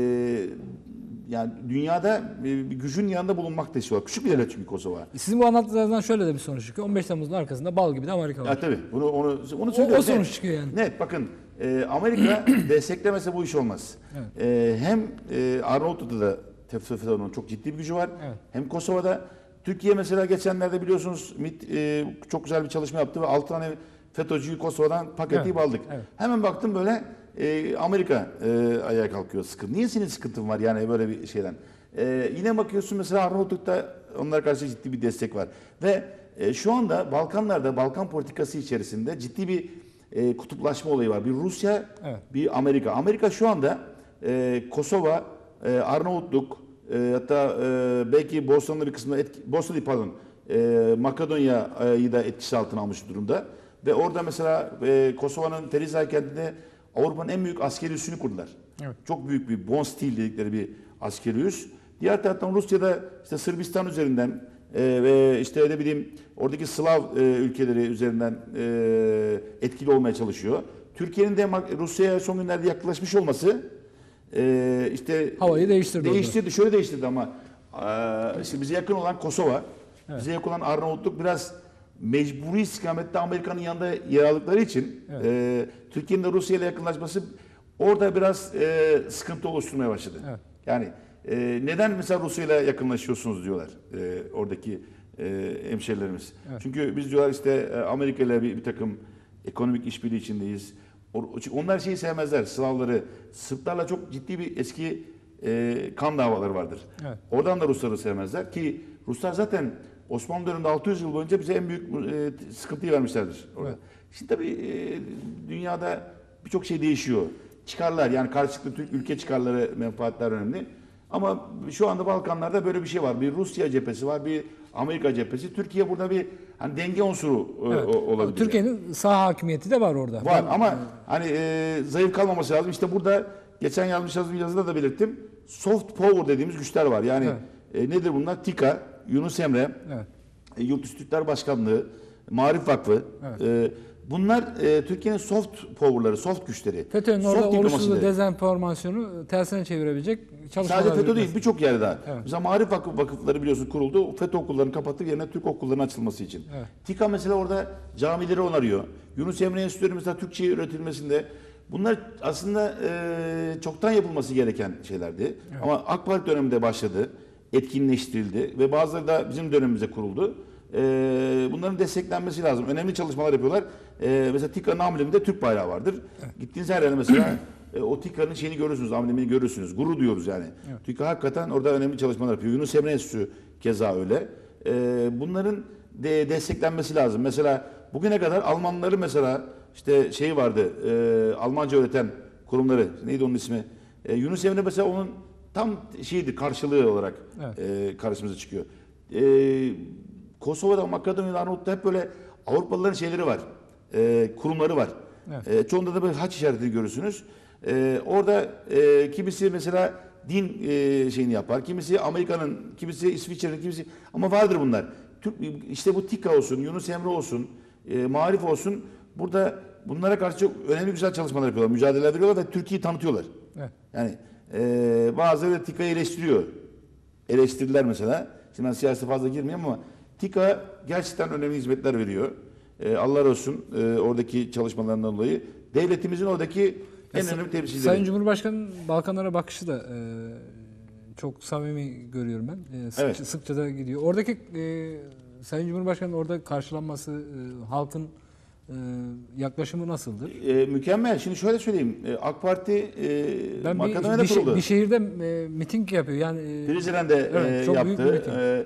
yani dünyada e, bir gücün yanında bulunmak da istiyorlar. Küçük bir devlet çünkü Kosova. Sizin bu anlattıklarınızdan şöyle de bir sonuç çıkıyor. on beş Temmuz'un arkasında bal gibi de Amerika var. Ya tabii bunu onu onu O, söylüyorum. o sonuç Net. çıkıyor yani. Net bakın e, Amerika desteklemese bu iş olmaz. Evet. E, hem e, Arnavutluk'ta da FETÖ'nün çok ciddi bir gücü var. Evet. Hem Kosova'da. Türkiye mesela geçenlerde biliyorsunuz MİT e, çok güzel bir çalışma yaptı ve altı tane FETÖ'cüyü Kosova'dan paketleyip Evet, aldık. evet. Hemen baktım böyle e, Amerika e, ayağa kalkıyor. Sıkıntı. Niye senin sıkıntın var yani böyle bir şeyden? E, yine bakıyorsun mesela Arnavutluk'ta onlara karşı ciddi bir destek var. Ve e, şu anda Balkanlarda, Balkan politikası içerisinde ciddi bir e, kutuplaşma olayı var. Bir Rusya, Evet. bir Amerika. Amerika şu anda e, Kosova, e, Arnavutluk, e, hatta e, belki Bosna'nın bir kısmında, etki, Bosna değil pardon, e, Makedonya'yı da etkisi altına almış durumda. Ve orada mesela e, Kosova'nın Terizay kentinde Avrupa'nın en büyük askeri üssünü kurdular. Evet. Çok büyük bir Bonstil dedikleri bir askeri üs. Diğer taraftan Rusya'da işte Sırbistan üzerinden e, ve işte ne bileyim oradaki Slav e, ülkeleri üzerinden e, etkili olmaya çalışıyor. Türkiye'nin de Mak- Rusya'ya son günlerde yaklaşmış olması e, işte Havayı değiştirdi Değiştirdi. Şöyle değiştirdi ama e, işte bize yakın olan Kosova, bize yakın olan Arnavutluk biraz mecburi istikamette Amerika'nın yanında yer aldıkları için Evet. e, Türkiye'nin de Rusya ile yakınlaşması orada biraz e, sıkıntı oluşturmaya başladı. Evet. Yani e, neden mesela Rusya ile yakınlaşıyorsunuz diyorlar e, oradaki e, hemşerilerimiz. Evet. Çünkü biz diyorlar işte e, Amerika ile bir, bir takım ekonomik işbirliği içindeyiz. O- Onlar şeyi sevmezler, Slavları. Sırplarla çok ciddi bir eski e, kan davaları vardır. Evet. Oradan da Rusları sevmezler ki Ruslar zaten Osmanlı döneminde altı yüz yıl boyunca bize en büyük e, sıkıntıyı vermişlerdir orada. Evet. Şimdi tabii e, dünyada birçok şey değişiyor. Çıkarlar yani karşılıklı Türk ülke çıkarları, menfaatler önemli. Ama şu anda Balkanlarda böyle bir şey var. Bir Rusya cephesi var, bir Amerika cephesi. Türkiye burada bir hani denge unsuru e, Evet. o- olabilir. Türkiye'nin sağ hakimiyeti de var orada. Var Ben- ama hani e, zayıf kalmaması lazım. İşte burada geçen yazmış yazdığım yazıda da belirttim. Soft power dediğimiz güçler var. Yani e, nedir bunlar? TİKA, Yunus Emre, Evet. e, Yurtdışı Türkler Başkanlığı, Maarif Vakfı. Evet. E, bunlar e, Türkiye'nin soft power'ları, soft güçleri. FETÖ'nün soft orada oluşturduğu diplomasileri. dezenformasyonu tersine çevirebilecek çalışmalar. Sadece FETÖ değil, yürütmesi. birçok yerde daha. Evet. Mesela Maarif Vakfı vakıfları biliyorsun kuruldu. FETÖ okullarını kapattık, yerine Türk okullarının açılması için. Evet. TİKA mesela orada camileri onarıyor. Yunus Emre Enstitüleri mesela Türkçe üretilmesinde. Bunlar aslında e, çoktan yapılması gereken şeylerdi. Evet. Ama AK Parti döneminde başladı, etkinleştirildi ve bazıları da bizim dönemimize kuruldu. E, bunların desteklenmesi lazım. Önemli çalışmalar yapıyorlar. E, mesela TİKA'nın ambleminde Türk bayrağı vardır. Evet. Gittiğiniz her yerde mesela e, o TİKA'nın şeyini görürsünüz, amblemini görürsünüz. Gurur duyuyoruz yani. Evet. TİKA hakikaten orada önemli çalışmalar yapıyor. Yunus Emre Enstitüsü keza öyle. E, bunların de desteklenmesi lazım. Mesela bugüne kadar Almanları mesela işte şey vardı, e, Almanca öğreten kurumları, neydi onun ismi? E, Yunus Emre mesela onun tam şeydi, karşılığı olarak Evet. e, karşımıza çıkıyor. E, Kosova'da, Makedonya'da, Arnavut'ta hep böyle Avrupalıların şeyleri var, e, kurumları var. Evet. E, çoğunda da böyle haç işaretini görürsünüz. E, orada e, kimisi mesela din e, şeyini yapar, kimisi Amerika'nın, kimisi İsviçre'nin, kimisi ama vardır bunlar. Türk, işte bu TİKA olsun, Yunus Emre olsun, e, Maarif olsun, burada bunlara karşı çok önemli güzel çalışmalar yapıyorlar, mücadeleler veriyorlar ve Türkiye'yi tanıtıyorlar. Evet. Yani e, bazıları da TİKA'yı eleştiriyor. Eleştirdiler mesela. Şimdi ben siyasete fazla girmeyeyim ama TİKA gerçekten önemli hizmetler veriyor. E, Allah razı olsun e, oradaki çalışmalarından dolayı. Devletimizin oradaki en Ya, önemli temsilcileri. Sayın Cumhurbaşkanı'nın Balkanlara bakışı da e, çok samimi görüyorum ben. E, sıkça, Evet. sıkça da gidiyor. Oradaki e, Sayın Cumhurbaşkanı'nın orada karşılanması, e, halkın e, yaklaşımı nasıldır? E, mükemmel. Şimdi şöyle söyleyeyim. E, AK Parti e, Ben bir, Makedonya'da bir, şe- kuruldu. bir şehirde e, miting yapıyor. Yani e, Prizren'de Evet, e, çok büyük bir yaptı. miting. E,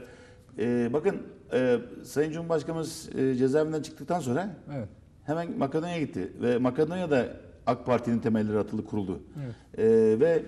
e, bakın e, Sayın Cumhurbaşkanımız e, cezaevinden çıktıktan sonra evet. hemen Makedonya'ya gitti ve Makedonya'da AK Parti'nin temelleri atıldı, kuruldu. Evet. E, ve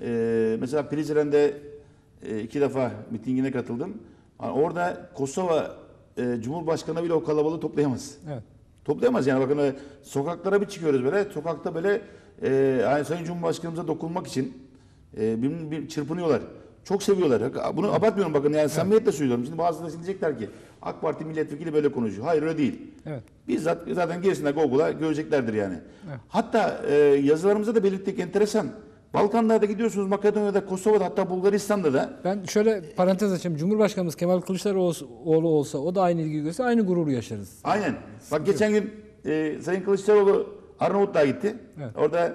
e, mesela Prizren'de e, iki defa mitingine katıldım. Yani orada Kosova e, Cumhurbaşkanı bile o kalabalığı toplayamaz. Evet. Toplayamaz yani bakın öyle sokaklara bir çıkıyoruz böyle sokakta böyle e, yani Sayın Cumhurbaşkanımıza dokunmak için e, bir, bir çırpınıyorlar. Çok seviyorlar. Bunu abartmıyorum bakın yani samimiyetle söylüyorum. Şimdi bazıları şimdi diyecekler ki AK Parti milletvekili böyle konuşuyor. Hayır öyle değil. Evet. Bizzat zaten gerisinde Google'a göreceklerdir yani. Evet. Hatta e, yazılarımızda da belirttik enteresan. Balkanlarda gidiyorsunuz Makedonya'da, Kosova'da hatta Bulgaristan'da da Ben şöyle parantez açayım. Cumhurbaşkanımız Kemal Kılıçdaroğlu olsa, o da aynı ilgi gösterse aynı gururu yaşarız. aynen. Bak geçen gün e, Sayın Kılıçdaroğlu Arnavutluğa gitti. Evet. Orada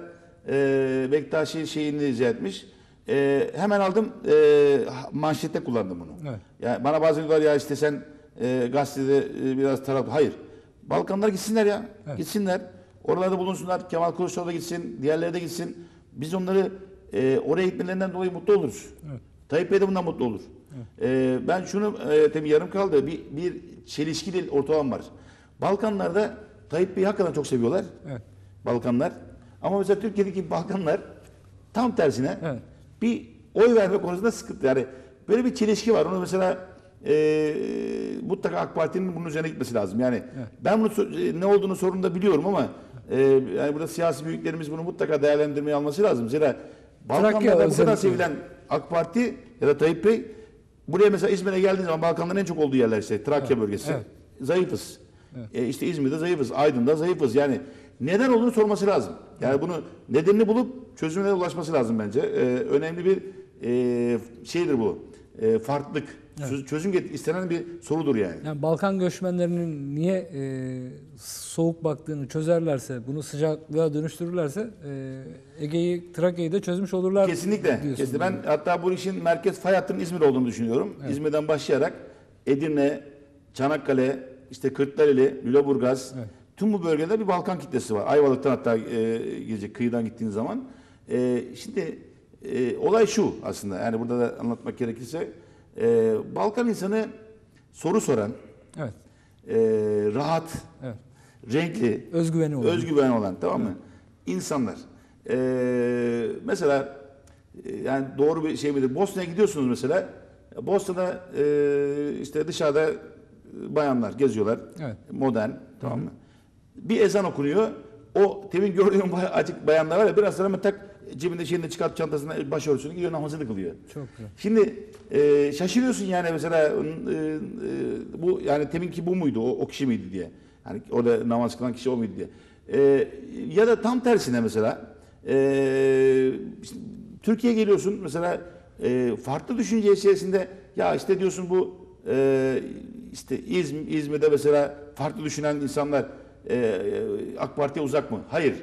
e, Bektaşi şeyini rica etmiş. E, hemen aldım e, manşette kullandım bunu. Evet. Yani bana bazen diyorlar ya işte sen e, gazetede e, biraz taraf. Hayır. Balkanlar gitsinler ya. Evet. Gitsinler. Oralarda bulunsunlar. Kemal Kılıçdaroğlu da gitsin. Diğerleri de gitsin. Biz onları e, oraya gitmelerinden dolayı mutlu oluruz. Evet. Tayyip Bey de bundan mutlu olur. Evet. E, ben şunu e, tabii yarım kaldı. Bir, bir çelişkili ortağım var. Balkanlarda Tayyip Bey'i hakikaten çok seviyorlar. Evet. Balkanlar. Ama mesela Türkiye'deki Balkanlar tam tersine Evet. bir oy verme konusunda sıkıntı. Yani böyle bir çelişki var. Onu mesela e, mutlaka AK Parti'nin bunun üzerine gitmesi lazım. Yani Evet. ben bunu so- ne olduğunu sorununda biliyorum ama e, yani burada siyasi büyüklerimiz bunu mutlaka değerlendirmeye alması lazım. Zira Balkanlarda bu kadar özellikle. sevilen AK Parti ya da Tayyip Bey buraya mesela İzmir'e geldiği zaman Balkanların en çok olduğu yerler işte Trakya bölgesi. Evet. Zayıfız. Evet. E işte İzmir'de zayıfız, Aydın'da zayıfız. Yani neden olduğunu sorması lazım. Yani bunu nedenini bulup çözümlere ulaşması lazım bence. Ee, önemli bir e, şeydir bu. E, farklılık. Çöz- Çözüm get- istenen bir sorudur yani. Yani Balkan göçmenlerinin niye e, soğuk baktığını çözerlerse, bunu sıcaklığa dönüştürürlerse e, Ege'yi, Trakya'yı da çözmüş olurlar. Kesinlikle. diyorsunuz. Kesinlikle. Ben hatta bu işin merkez fay hattının İzmir olduğunu düşünüyorum. Evet. İzmir'den başlayarak Edirne, Çanakkale, işte Kırklareli, Lüleburgaz, Evet. tüm bu bölgede bir Balkan kitlesi var. Ayvalık'tan hatta e, gidecek kıyıdan gittiğin zaman. E, şimdi e, olay şu aslında, yani burada da anlatmak gerekirse, e, Balkan insanı soru soran, Evet. e, rahat, Evet. renkli, Özgüveni olan. özgüven olan, tamam mı? İnsanlar. E, mesela e, yani doğru bir şey midir? Bosna'ya gidiyorsunuz mesela. Bosna'da e, işte dışarıda bayanlar geziyorlar. Evet. Modern, tamam mı? Bir ezan okunuyor. O temin gördüğüm bay- açık bayanlar var ya, biraz sonra hemen tak cebinde şeyini çıkart, çantasına başörtüsünü gidiyor, namazını kılıyor. Çok güzel. Şimdi e, şaşırıyorsun yani mesela e, e, bu yani teminki bu muydu, o, o kişi miydi diye. Hani orada namaz kılan kişi o muydu diye. E, ya da tam tersine mesela e, işte Türkiye'ye geliyorsun mesela, e, farklı düşünce içerisinde ya işte diyorsun bu e, işte İzm, İzmir'de mesela farklı düşünen insanlar e, AK Parti'ye uzak mı? Hayır.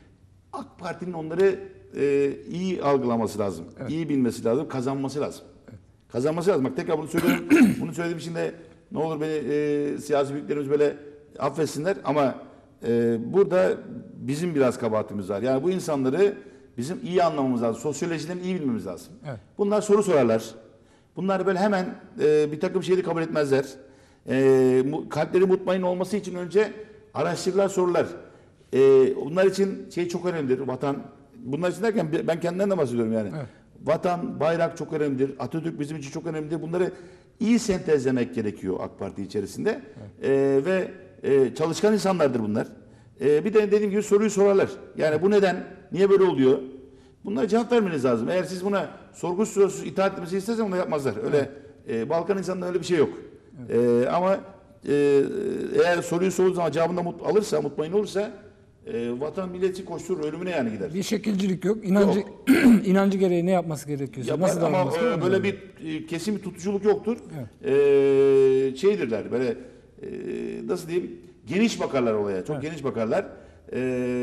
AK Parti'nin onları e, iyi algılaması lazım. Evet. İyi bilmesi lazım, kazanması lazım. Evet. Kazanması lazım. Bak tekrar bunu söylüyorum. Bunu söylediğim için de ne olur beni e, siyasi büyüklerimiz böyle affetsinler ama e, burada bizim biraz kabahatimiz var. Yani bu insanları bizim iyi anlamamız lazım. Sosyolojilerini iyi bilmemiz lazım. Evet. Bunlar soru sorarlar. Bunlar böyle hemen e, bir takım şeyleri kabul etmezler. E, mu, kalpleri mutmain olması için önce araştırırlar, sorurlar. E, bunlar için şey çok önemlidir, vatan. Bunlar için derken ben kendimden de bahsediyorum yani. Evet. Vatan, bayrak çok önemlidir. Atatürk bizim için çok önemlidir. Bunları iyi sentezlemek gerekiyor AK Parti içerisinde. Evet. E, ve e, çalışkan insanlardır bunlar. E, bir de dediğim gibi soruyu sorarlar. Yani bu neden, niye böyle oluyor? Bunlara cevap vermeniz lazım. Eğer siz buna sorgu sorusuz itaat etmesi istersen bunu yapmazlar. Öyle e, Balkan insanında öyle bir şey yok. Evet. E, ama e, eğer soruyu sorduğu zaman cevabında mut, alırsa, mutmain olursa e, vatan milleti koşturur, ölümüne yani gider. Bir şekilcilik yok. İnancı Yok. inancı gereği ne yapması gerekiyorsa, Yapar, nasıl ama davranması e, gerekiyor? böyle bir e, kesin bir tutuculuk yoktur. Evet. E, şeydirler böyle e, nasıl diyeyim, geniş bakarlar olaya, çok Evet. geniş bakarlar. E,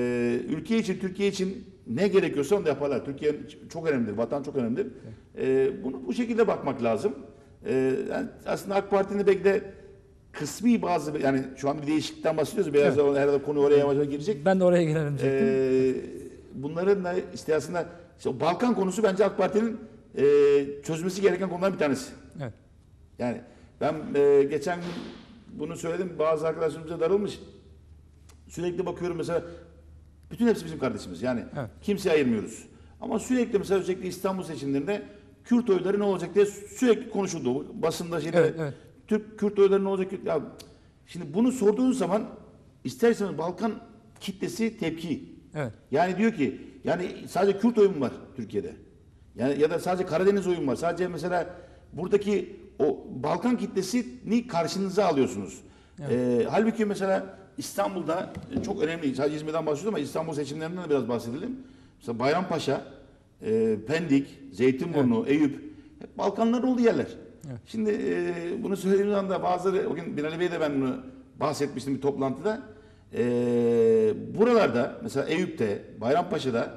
ülke için, Türkiye için ne gerekiyorsa onu da yaparlar. Türkiye çok önemlidir, vatan çok önemlidir. E, bunu bu şekilde bakmak lazım. E, yani aslında AK Parti'nin belki de kısmi bazı, yani şu an bir değişiklikten bahsediyoruz. Biraz Evet. da herhalde konu oraya yavaş yavaş girecek. Ben de oraya girelim diyecektim. Ee, bunların da işte aslında işte o Balkan konusu bence AK Parti'nin e, çözmesi gereken konulardan bir tanesi. Evet. Yani ben e, geçen gün bunu söyledim, bazı arkadaşlarımıza darılmış. Sürekli bakıyorum mesela, bütün hepsi bizim kardeşimiz yani, Evet. kimseye ayırmıyoruz. Ama sürekli mesela özellikle İstanbul seçimlerinde Kürt oyları ne olacak diye sürekli konuşuldu. Basında şeyde Evet, evet. Türk Kürt oyları ne olacak? Ya şimdi bunu sorduğun zaman isterseniz Balkan kitlesi tepki. Evet. Yani diyor ki yani sadece Kürt oyun var Türkiye'de. Yani ya da sadece Karadeniz oyun var. Sadece mesela buradaki o Balkan kitlesini karşınıza alıyorsunuz. Evet. Ee, halbuki mesela İstanbul'da çok önemli. Sadece İzmir'den bahsediyorum ama İstanbul seçimlerinden de biraz bahsedelim. Mesela Bayrampaşa, e, Pendik, Zeytinburnu, evet. Eyüp hep Balkanların olduğu yerler. Evet. Şimdi e, bunu söylediğim anda bazıları, o gün Binali Bey de ben bunu bahsetmiştim bir toplantıda. E, buralarda mesela Eyüp'te, Bayrampaşa'da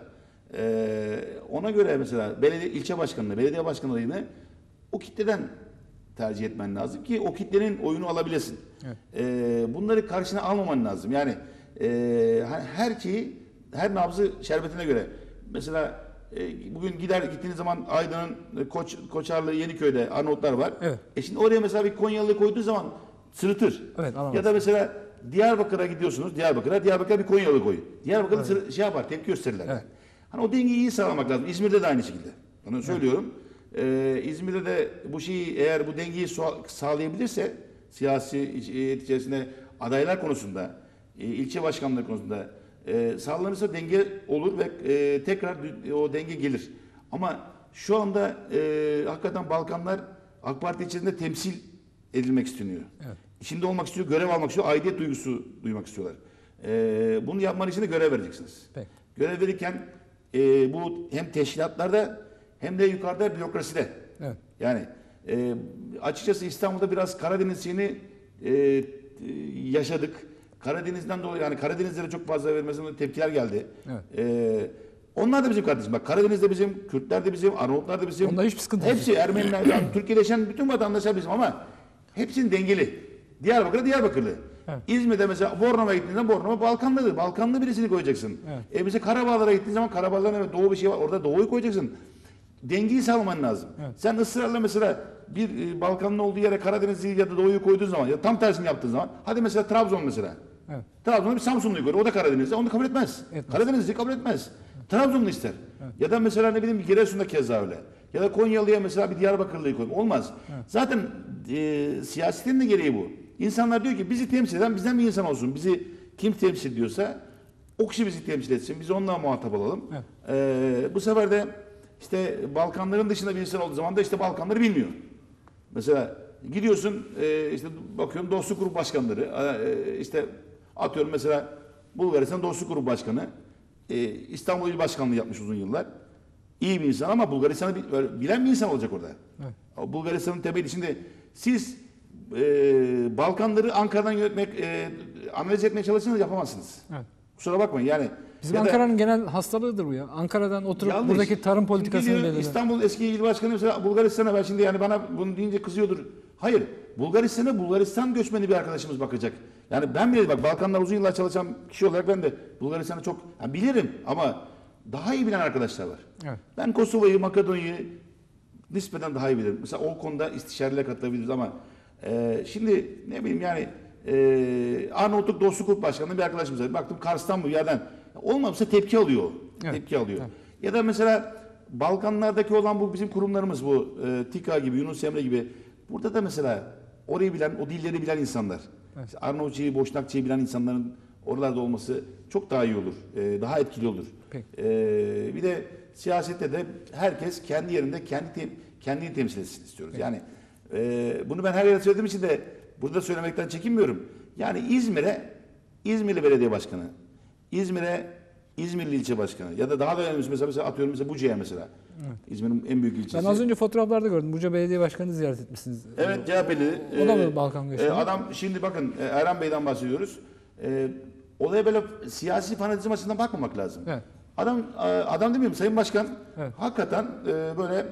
e, ona göre mesela belediye ilçe başkanını, belediye başkanlarını o kitleden tercih etmen lazım ki o kitlenin oyunu alabilesin. Evet. E, bunları karşına almaman lazım. Yani e, her şeyi, her nabzı şerbetine göre. Mesela e, bugün gider gittiğiniz zaman Aydın'ın e, Koç, Koçarlı, Yeniköy'de Arnavutlar var. Evet. E şimdi oraya mesela bir Konyalı koyduğu zaman sırıtır. Evet, alamaz. Ya da mesela Diyarbakır'a gidiyorsunuz, Diyarbakır'a, Diyarbakır'a bir Konyalı koy. Diyarbakır'da Evet. sır- şey yapar, tepki gösterirler. Evet. Hani o dengeyi iyi sağlamak lazım. İzmir'de de aynı şekilde. Onu söylüyorum. Ee, İzmir'de de bu şeyi, eğer bu dengeyi so- sağlayabilirse siyasi iç- içerisinde adaylar konusunda, e, ilçe başkanlığı konusunda e, sağlanırsa denge olur ve e, tekrar dü- o denge gelir. Ama şu anda e, hakikaten Balkanlar AK Parti içerisinde temsil edilmek isteniyor. Evet. İçinde olmak istiyor, görev almak istiyor, aidiyet duygusu duymak istiyorlar. E, bunu yapman için de görev vereceksiniz. Peki. Görev verirken e, bu hem teşkilatlarda hem de yukarıda bürokraside. Evet. Yani e, açıkçası İstanbul'da biraz Karadeniz şeyini e, e, yaşadık. Karadeniz'den dolayı, yani Karadenizlere çok fazla vermesinden tepkiler geldi. Evet. E, onlar da bizim kardeşim. Bak Karadeniz de bizim, Kürtler de bizim, Arnavutlar da bizim. Onda hiçbir sıkıntı yok. Hepsi Ermeniler, yani Türkiye'de yaşayan bütün vatandaşlar bizim ama hepsinin dengeli. Diyarbakır'a Diyarbakırlı. Evet. İzmir'de mesela Bornova'ya gittiğinde Bornova Balkanlıdır. Balkanlı birisini koyacaksın. Evet. E mesela Karabağlar'a gittiğin zaman Karabağlar'ın evet Doğu bir şey var. Orada Doğu'yu koyacaksın. Dengeyi sağlaman lazım. Evet. Sen ısrarla mesela bir e, Balkanlı olduğu yere Karadeniz'i ya da Doğu'yu koyduğun zaman ya tam tersini yaptığın zaman hadi mesela Trabzon mesela. Evet. Trabzon'da bir Samsunlu'yu koyar. O da Karadeniz'de. Onu da kabul etmez. Etmez. Karadeniz'i kabul etmez. Trabzonlu ister. Ya da mesela ne bileyim Giresun'da keza öyle. Ya da Konyalı'ya mesela bir Diyarbakırlı'yı koy. Olmaz. Zaten e, siyasetin de gereği bu. İnsanlar diyor ki bizi temsil eden bizden bir insan olsun. Bizi kim temsil ediyorsa o kişi bizi temsil etsin. Biz onunla muhatap olalım. Evet. E, bu sefer de işte Balkanların dışında bir insan olduğu zaman da işte Balkanları bilmiyor. Mesela gidiyorsun e, işte bakıyorum Dostluk Grup Başkanları e, işte atıyorum mesela Bulgaristan Dostluk Grup Başkanı e, İstanbul İl Başkanlığı yapmış uzun yıllar. İyi bir insan ama Bulgaristan'ı bil- böyle bilen bir insan olacak orada. Evet. O Bulgaristan'ın temeli şimdi siz e, Balkanları Ankara'dan yönetmek, e, analiz etmeye çalışırsanız yapamazsınız. Evet. Kusura bakmayın yani. Bizim ya da- Ankara'nın genel hastalığıdır bu ya. Ankara'dan oturup Yanlış. buradaki tarım politikasını Gidiyor, belirler. İstanbul eski il başkanı mesela Bulgaristan'a ben şimdi yani bana bunu deyince kızıyordur. Hayır. Bulgaristan'a Bulgaristan göçmeni bir arkadaşımız bakacak. Yani ben bile bak Balkanlar uzun yıllar çalışan kişi olarak ben de Bulgaristan'ı çok yani bilirim ama daha iyi bilen arkadaşlar var. Evet. Ben Kosova'yı, Makedonya'yı nispeten daha iyi bilirim. Mesela o konuda istişareyle katılabiliriz ama e, şimdi ne bileyim yani e, Arnavutluk Dostluk Grup Başkanı bir arkadaşımız var. Baktım Kars'tan bu yerden olmamışsa tepki alıyor. Evet. Tepki alıyor. Evet. Ya da mesela Balkanlardaki olan bu bizim kurumlarımız bu e, TİKA gibi, Yunus Emre gibi. Burada da mesela orayı bilen, o dilleri bilen insanlar. Evet. İşte Arnavutçayı, Boşnakçayı bilen insanların oralarda olması çok daha iyi olur. e, daha etkili olur. Peki. E, bir de siyasette de herkes kendi yerinde kendi tem, kendini temsil etsin istiyoruz. Peki. Yani e, bunu ben her yerde söylediğim için de burada söylemekten çekinmiyorum. Yani İzmir'e İzmirli Belediye Başkanı, İzmir'e İzmirli ilçe başkanı ya da daha da önemlisi mesela, mesela atıyorum mesela Buca'ya mesela. Evet. İzmir'in en büyük ilçesi. Ben az önce fotoğraflarda gördüm. Buca Belediye Başkanı'nı ziyaret etmişsiniz. Evet, C H P'li. O da e, mı Balkan göçmeni? e, Adam şimdi bakın e, Erhan Bey'den bahsediyoruz. E, olaya böyle siyasi fanatizm açısından bakmamak lazım. Evet. Adam e, adam demiyorum Sayın Başkan Evet. hakikaten e, böyle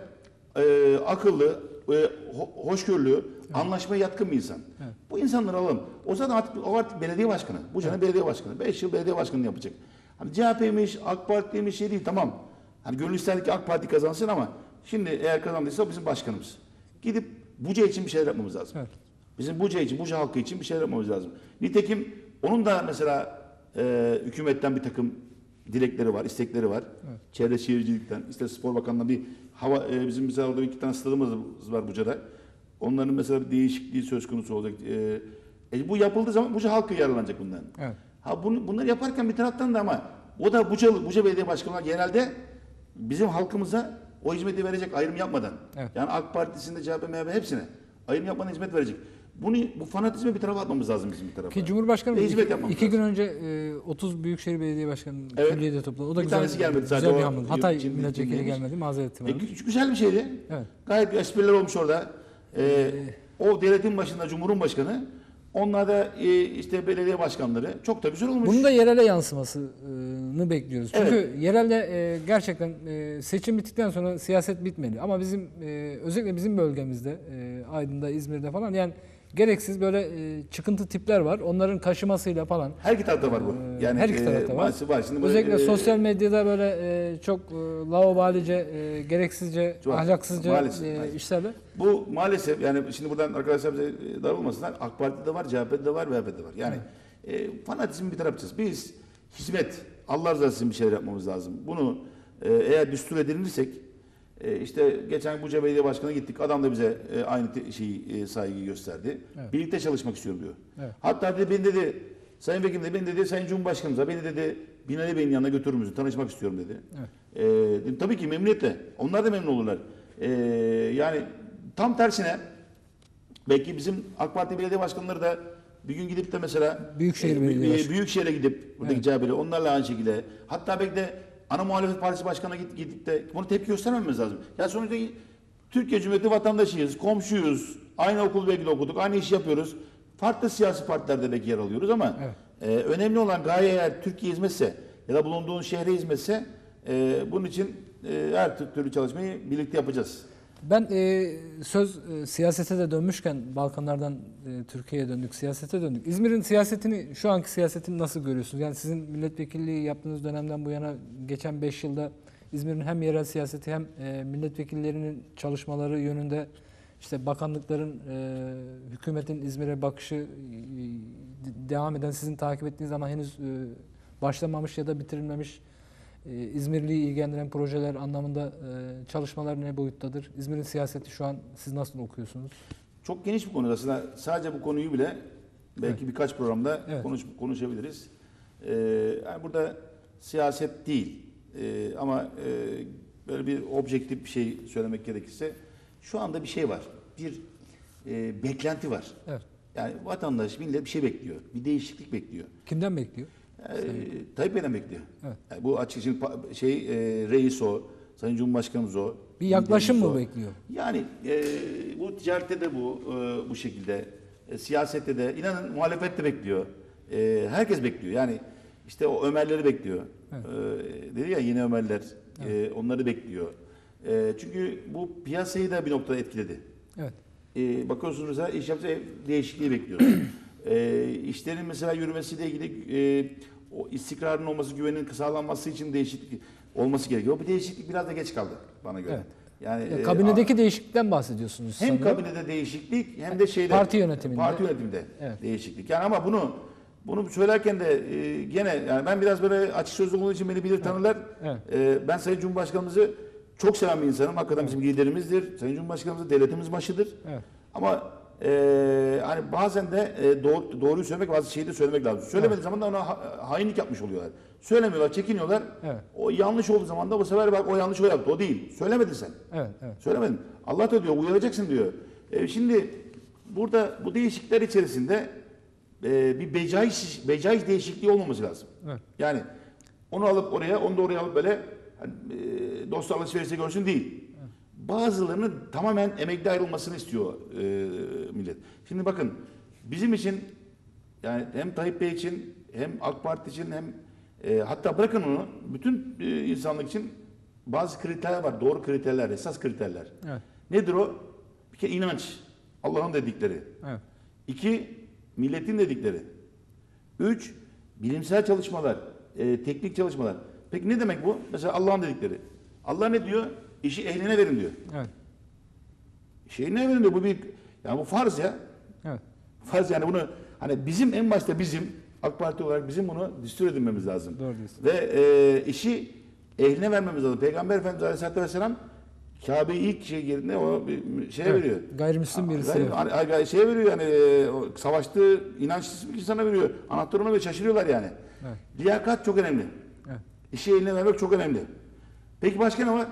e, akıllı, e, ho- hoşgörülü, anlaşmaya yatkın bir insan. Evet. Bu insanları alalım. O zaten artık, o artık belediye başkanı. Buca'nın belediye başkanı. beş yıl belediye başkanlığı yapacak. Hani C H P'ymiş, AK Parti'ymiş şey değil tamam. Hani gönül isterdi ki AK Parti kazansın ama şimdi eğer kazandıysa o bizim başkanımız. Gidip Buca için bir şeyler yapmamız lazım. Evet. Bizim Buca için, Buca halkı için bir şeyler yapmamız lazım. Nitekim onun da mesela e, hükümetten bir takım dilekleri var, istekleri var. Evet. Çevre Şehircilikten, işte Spor Bakanlığı'ndan bir hava, e, bizim mesela orada iki tane stadımız var Buca'da. Onların mesela bir değişikliği söz konusu olacak. E, e, bu yapıldığı zaman Buca halkı yararlanacak bundan. Evet. Ha bunu, bunları yaparken bir taraftan da ama o da Buca, Buca Belediye Başkanı genelde bizim halkımıza o hizmeti verecek ayrım yapmadan. Evet. Yani AK Partisi'nde C H P, M H P hepsine ayrım yapmadan hizmet verecek. Bunu bu fanatizmi bir tarafa atmamız lazım bizim bir tarafa. Ki Cumhurbaşkanı Ve hizmet iki, yapmamız iki gün lazım. önce e, otuz Büyükşehir Belediye Başkanı Evet. külliyede topladı. O da Bir güzel, tanesi gelmedi sadece, güzel bir o hamle. Hatay Cem- milletvekili Cem'deymiş. gelmedi. Mazeret E, var. gü- güzel bir şeydi. Evet. Gayet espriler olmuş orada. E, o devletin başında Cumhur'un başkanı, onlar da e, işte belediye başkanları çok da güzel olmuş. Bunun da yerele yansımasını bekliyoruz. Çünkü Evet. yerelde e, gerçekten e, seçim bittikten sonra siyaset bitmeli. Ama bizim e, özellikle bizim bölgemizde, e, Aydın'da, İzmir'de falan yani gereksiz böyle e, çıkıntı tipler var. Onların kaşımasıyla falan. Her iki tarafta var bu. Yani her iki tarafta var. maalesef var. Şimdi böyle, Özellikle e, sosyal medyada böyle e, çok e, laubalice, e, gereksizce, Çok- ahlaksızca maalesef, e, maalesef. işlerle. Bu maalesef yani şimdi buradan arkadaşlar bize darılmasınlar. AK Parti'de var, C H P'de var, M H P'de var. Yani e, fanatizmi bir taraf yapacağız. Biz hizmet, Allah rızası için bir şeyler yapmamız lazım. Bunu e, eğer düstur edilirsek e, işte geçen Buca Belediye Başkanı gittik. Adam da bize e, aynı te- şeyi e, saygıyı gösterdi. Evet. Birlikte çalışmak istiyorum diyor. Evet. Hatta dedi beni dedi Sayın Vekilim de beni dedi Sayın Cumhurbaşkanımıza beni dedi Binali Bey'in yanına götürür müsün? Tanışmak istiyorum dedi. Evet. E, dedim, tabii ki memnuniyetle. Onlar da memnun olurlar. E, yani tam tersine belki bizim AK Parti belediye başkanları da bir gün gidip de mesela Büyükşehir e, Belediye e, Başkanı. Büyükşehir'e gidip buradaki Evet. C H P'li onlarla aynı şekilde hatta belki de ana muhalefet partisi başkanına gidip, gidip de bunu tepki göstermememiz lazım. Ya sonuçta Türkiye Cumhuriyeti vatandaşıyız, komşuyuz, aynı okul belki de okuduk, aynı işi yapıyoruz. Farklı siyasi partilerde belki yer alıyoruz ama Evet. e, önemli olan gaye eğer Türkiye hizmetse ya da bulunduğun şehre hizmetse e, bunun için e, her türlü çalışmayı birlikte yapacağız. Ben e, söz e, siyasete de dönmüşken Balkanlardan e, Türkiye'ye döndük, siyasete döndük. İzmir'in siyasetini, şu anki siyasetini nasıl görüyorsunuz? Yani sizin milletvekilliği yaptığınız dönemden bu yana geçen beş yılda İzmir'in hem yerel siyaseti hem e, milletvekillerinin çalışmaları yönünde işte bakanlıkların, e, hükümetin İzmir'e bakışı e, devam eden, sizin takip ettiğiniz ama henüz e, başlamamış ya da bitirilmemiş e, İzmirli'yi ilgilendiren projeler anlamında e, çalışmalar ne boyuttadır? İzmir'in siyaseti şu an siz nasıl okuyorsunuz? Çok geniş bir konu aslında. Sadece bu konuyu bile belki Evet. birkaç programda Evet. konuş, konuşabiliriz. Ee, yani burada siyaset değil Ee, ama e, böyle bir objektif bir şey söylemek gerekirse şu anda bir şey var. Bir e, beklenti var. Evet. Yani vatandaş, millet bir şey bekliyor. Bir değişiklik bekliyor. Kimden bekliyor? Ee, Tayyip Bey'den bekliyor. Evet. Yani bu açık şimdi pa- şey e, reis o, Sayın Cumhurbaşkanımız o. Bir yaklaşım liderimiz mı o. bekliyor? Yani e, bu ticarette de bu e, bu şekilde, e, siyasette de inanın muhalefet de bekliyor. E, herkes bekliyor. Yani işte o Ömerleri bekliyor. Evet. E, dedi ya yeni Ömerler, e, onları bekliyor. E, çünkü bu piyasayı da bir noktada etkiledi. Evet. E, bakıyorsunuz mesela iş yapsa ev değişikliği bekliyoruz. e, işlerin mesela yürümesiyle ilgili e, o istikrarın olması, güvenin sağlanması için değişiklik olması gerekiyor. Bu değişiklik biraz da geç kaldı bana göre. Evet. Yani Ya, e, kabinedeki değişiklikten bahsediyorsunuz hem sanırım. kabinede değişiklik hem de şeyde Parti yönetiminde. parti yönetiminde Evet. değişiklik. Yani ama bunu bunu söylerken de e, gene yani ben biraz böyle açık sözlü olduğu için beni bilir tanırlar. Evet. E, ben Sayın Cumhurbaşkanımızı çok seven bir insanım. Hakikaten bizim liderimizdir. Sayın Cumhurbaşkanımız devletimiz başıdır. Evet. Ama e, hani bazen de e, doğru, doğruyu söylemek, bazı şeyi de söylemek lazım. Söylemediği zaman da ona ha- hainlik yapmış oluyorlar. Söylemiyorlar, çekiniyorlar. Evet. O yanlış olduğu zaman da bu sefer bak o yanlış o yaptı. O değil. Söylemedin sen. Evet, evet. Söylemedin. Allah da diyor uyaracaksın diyor. E, şimdi burada bu değişiklikler içerisinde e, bir becaiş, becaiş değişikliği olmaması lazım. Evet. Yani onu alıp oraya, onu da oraya alıp böyle hani, e, dost alışverişe görsün değil. Bazılarının tamamen emekli ayrılmasını istiyor e, millet. Şimdi bakın bizim için yani hem Tayyip Bey için hem AK Parti için hem e, hatta bırakın onu bütün e, insanlık için bazı kriterler var. Doğru kriterler, esas kriterler. Evet. Nedir o? Bir kere inanç. Allah'ın dedikleri. Evet. İki, milletin dedikleri. Üç, bilimsel çalışmalar, e, teknik çalışmalar. Peki ne demek bu? Mesela Allah'ın dedikleri. Allah ne diyor? İşi ehline verin diyor. Evet. İşi ehline verin diyor. Bu bir, yani bu farz ya. Evet. Farz yani bunu hani bizim en başta bizim AK Parti olarak bizim bunu düstur edinmemiz lazım. Doğru diyorsun. Ve e, işi ehline vermemiz lazım. Peygamber Efendimiz Aleyhisselatü Vesselam Kabe'yi ilk şey yerine o bir şeye Evet. veriyor. Gayrimüslim birisi. Gayri- hani- hani şeye veriyor yani e, o savaştığı inançsız bir insana veriyor. Anahtarını ve şaşırıyorlar yani. Evet. Liyakat çok önemli. Evet. İşi eline vermek çok önemli. Peki başka ne var?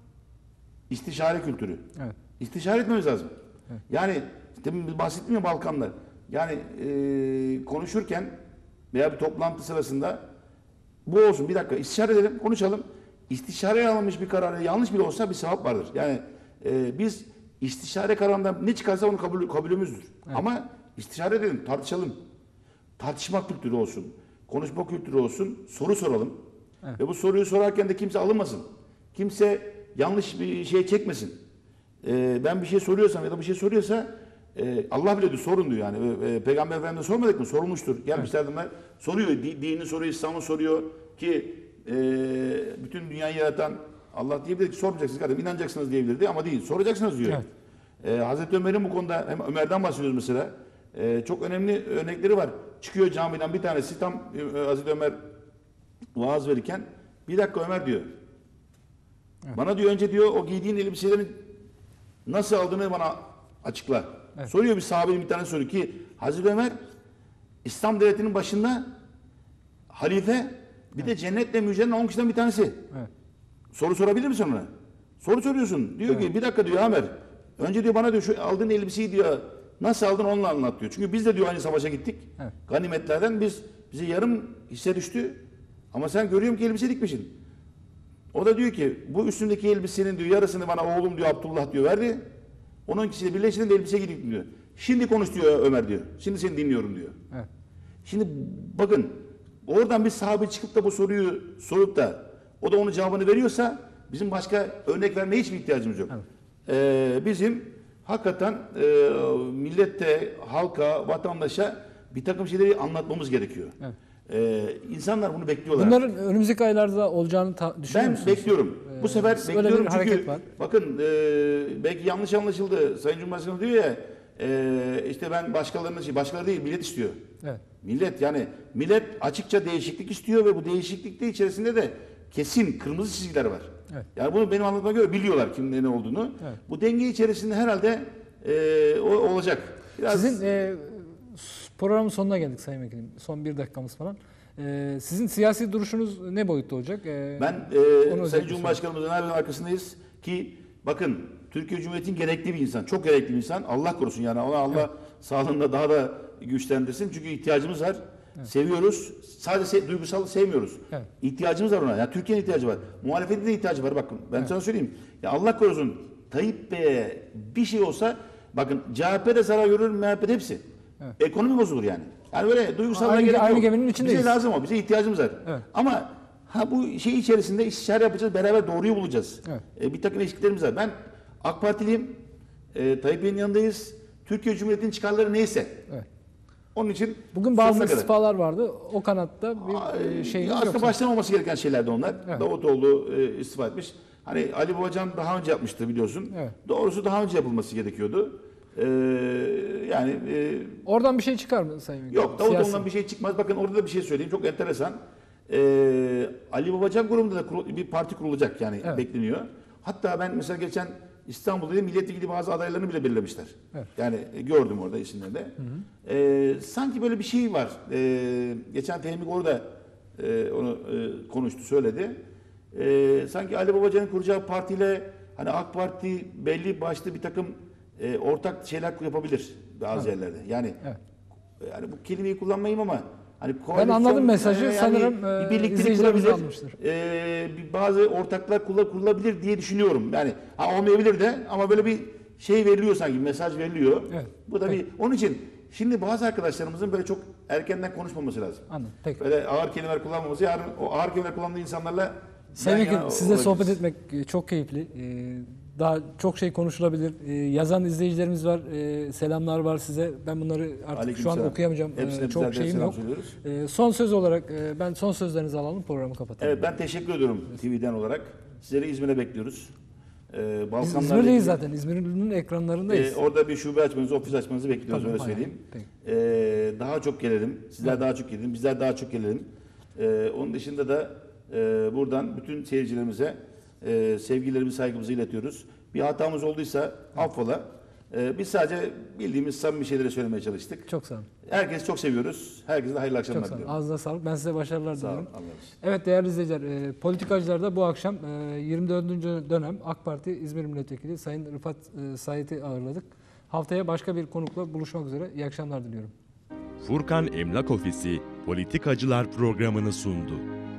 İstişare kültürü. Evet. İstişare etmemiz lazım. Evet. Yani demin biz bahsettim ya Balkanlar. Yani e, konuşurken veya bir toplantı sırasında bu olsun bir dakika istişare edelim, konuşalım. İstişareye alınmış bir kararı yanlış bile olsa bir sevap vardır. Yani e, biz istişare kararından ne çıkarsa onu kabul, kabulümüzdür. Evet. Ama istişare edelim, tartışalım. Tartışma kültürü olsun, konuşma kültürü olsun, soru soralım. Evet. Ve bu soruyu sorarken de kimse alınmasın. Kimse yanlış bir şey çekmesin. Ee, ben bir şey soruyorsam ya da bir şey soruyorsa e, Allah bile diyor sorun diyor yani. E, Peygamber Efendimiz'e sormadık mı? Sorulmuştur. Gelmişler bunlar soruyor. Di, dini soruyor, İslam'ı soruyor ki e, bütün dünyayı yaratan Allah diyebilir ki sormayacaksınız kardeşim inanacaksınız diyebilirdi ama değil. Soracaksınız diyor. Evet. E, Hazreti Ömer'in bu konuda hem Ömer'den bahsediyoruz mesela. E, çok önemli örnekleri var. Çıkıyor camiden bir tanesi tam e, Hazreti Ömer vaaz verirken bir dakika Ömer diyor. Evet. Bana diyor önce diyor o giydiğin elbiselerin nasıl aldığını bana açıkla. Evet. Soruyor bir sahabenin bir tane soruyor ki Hazreti Ömer İslam devletinin başında halife bir evet. de cennetle müjdelen on kişiden bir tanesi. Evet. Soru sorabilir misin ona? Soru soruyorsun. Diyor Evet. ki bir dakika diyor Ömer. Önce diyor bana diyor şu aldığın elbiseyi diyor nasıl aldın onunla anlat diyor. Çünkü biz de diyor aynı savaşa gittik. Evet. Ganimetlerden biz bize yarım hisse düştü. Ama sen görüyorum ki elbise dikmişsin. O da diyor ki bu üstündeki elbisenin diyor yarısını bana oğlum diyor Abdullah diyor verdi. Onunkisiyle birleştirin de elbise giydik diyor. Şimdi konuş diyor Ömer diyor. Şimdi seni dinliyorum diyor. Evet. Şimdi bakın oradan bir sahabe çıkıp da bu soruyu sorup da o da onun cevabını veriyorsa bizim başka örnek vermeye hiçbir ihtiyacımız yok. Evet. e, bizim hakikaten e, millete, halka, vatandaşa bir takım şeyleri anlatmamız gerekiyor. Evet. E, insanlar bunu bekliyorlar. Bunların önümüzdeki aylarda olacağını ta- düşünüyor Ben musunuz? bekliyorum. Ee, Bu sefer öyle bekliyorum bir çünkü hareket var. bakın e, belki yanlış anlaşıldı. Sayın Cumhurbaşkanı diyor ya e, işte ben başkalarının şey, başkaları değil millet istiyor. Evet. Millet yani millet açıkça değişiklik istiyor ve bu değişiklikte içerisinde de kesin kırmızı çizgiler var. Evet. Yani bunu benim anlatmama göre biliyorlar kimin ne olduğunu. Evet. Bu denge içerisinde herhalde e, o olacak. Biraz Sizin e, programın sonuna geldik Sayın Vekilim. Son bir dakikamız falan. E, sizin siyasi duruşunuz ne boyutta olacak? E, ben onu e, Sayın özellikle Cumhurbaşkanımızın her birinin arkasındayız ki bakın Türkiye Cumhuriyeti'nin gerekli bir insan, çok gerekli bir insan. Allah korusun yani Allah Allah Evet. sağlığında daha da güçlendirsin. Çünkü ihtiyacımız var. Seviyoruz. Sadece se- duygusal sevmiyoruz. Evet. İhtiyacımız var ona. Yani Türkiye'nin ihtiyacı var. Muhalefetin de ihtiyacı var. Bakın ben Evet. sana söyleyeyim. Ya Allah korusun Tayyip Bey'e bir şey olsa bakın C H P de zarar görür, M H P de hepsi. Evet. Ekonomi bozulur yani. Yani böyle duygusallığa Aynı- gerek aynı yok. geminin içindeyiz. Bize lazım o. Bize ihtiyacımız var. Evet. Ama ha bu şey içerisinde istişare yapacağız. Beraber doğruyu bulacağız. Evet. E, bir takım eksiklerimiz var. Ben AK Partiliyim. E, Tayyip Bey'in yanındayız. Türkiye Cumhuriyeti'nin çıkarları neyse. Evet. Onun için Bugün bazı sonuna kadar. istifalar vardı. O kanatta bir Aa, e, şeyiniz aslında yok. baştan olması gereken şeylerdi onlar. Evet. Davutoğlu e, istifa etmiş. Hani Ali Babacan daha önce yapmıştı biliyorsun. Evet. Doğrusu daha önce yapılması gerekiyordu. E, yani e, Oradan bir şey çıkar mı Sayın Vekilim? yok Davutoğlu'ndan Siyasi. bir şey çıkmaz. Bakın orada da bir şey söyleyeyim. Çok enteresan. E, Ali Babacan grubunda da kurul- bir parti kurulacak yani Evet. bekleniyor. Hatta ben mesela geçen İstanbul'da milletvekili bazı adaylarını bile belirlemişler. Evet. Yani e, gördüm orada isimlerini de. E, sanki böyle bir şey var. E, geçen Fehmi Koru da e, onu e, konuştu, söyledi. E, sanki Ali Babacan'ın kuracağı partiyle hani AK Parti belli başlı bir takım e, ortak şeyler yapabilir bazı Evet. yerlerde. Yani Evet. yani bu kelimeyi kullanmayayım ama hani Ben anladım mesajı. e, Sanırım e, bir birliktelik izleyicilerimiz kurulabilir. almıştır. E, bir bazı ortaklar kurula- kurulabilir diye düşünüyorum. Yani ha, olmayabilir de ama böyle bir şey veriliyor sanki, mesaj veriliyor. Evet. Bu da bir onun için şimdi bazı arkadaşlarımızın böyle çok erkenden konuşmaması lazım. Anladım. Peki. Böyle ağır kelimeler kullanmaması, yarın o ağır kelimeler kullandığı insanlarla Sayın yan Vekilim, yana sizle olacağız. sohbet etmek e, çok keyifli. E, Daha çok şey konuşulabilir. E, Yazan izleyicilerimiz var. E, Selamlar var size. Ben bunları artık şu an Aleykümselam. okuyamayacağım. E, Hepsine Çok bizler de şeyim selam yok. söylüyoruz. E, Son söz olarak e, ben son sözlerinizi alalım, programı kapatalım. Evet, ben teşekkür ediyorum T V'den olarak. Sizleri İzmir'e bekliyoruz. Ee, Biz Balkanlarla İzmir'deyiz ilgili- zaten. İzmir'in ekranlarındayız. Ee, orada bir şube açmanızı, ofis açmanızı bekliyoruz, Tamam, öyle aynen. söyleyeyim. Peki. Ee, daha çok gelelim. Sizler daha çok gelelim. Bizler daha çok gelelim. Ee, onun dışında da e, buradan bütün seyircilerimize e, sevgilerimizi, saygımızı iletiyoruz. Bir hatamız olduysa affola. Ee, biz sadece bildiğimiz samimi şeyleri söylemeye çalıştık. Çok sağ olun. Herkesi çok seviyoruz. Herkese de hayırlı akşamlar Çok sağ olun. diliyorum. Ağzına sağlık. Ben size başarılar Sağ olun. diliyorum. Allah'a emanet. Evet değerli izleyiciler, e, politikacılarda bu akşam e, yirmi dördüncü dönem AK Parti İzmir Milletvekili Sayın Rıfat e, Sait'i ağırladık. Haftaya başka bir konukla buluşmak üzere. İyi akşamlar diliyorum. Furkan Emlak Ofisi Politikacılar programını sundu.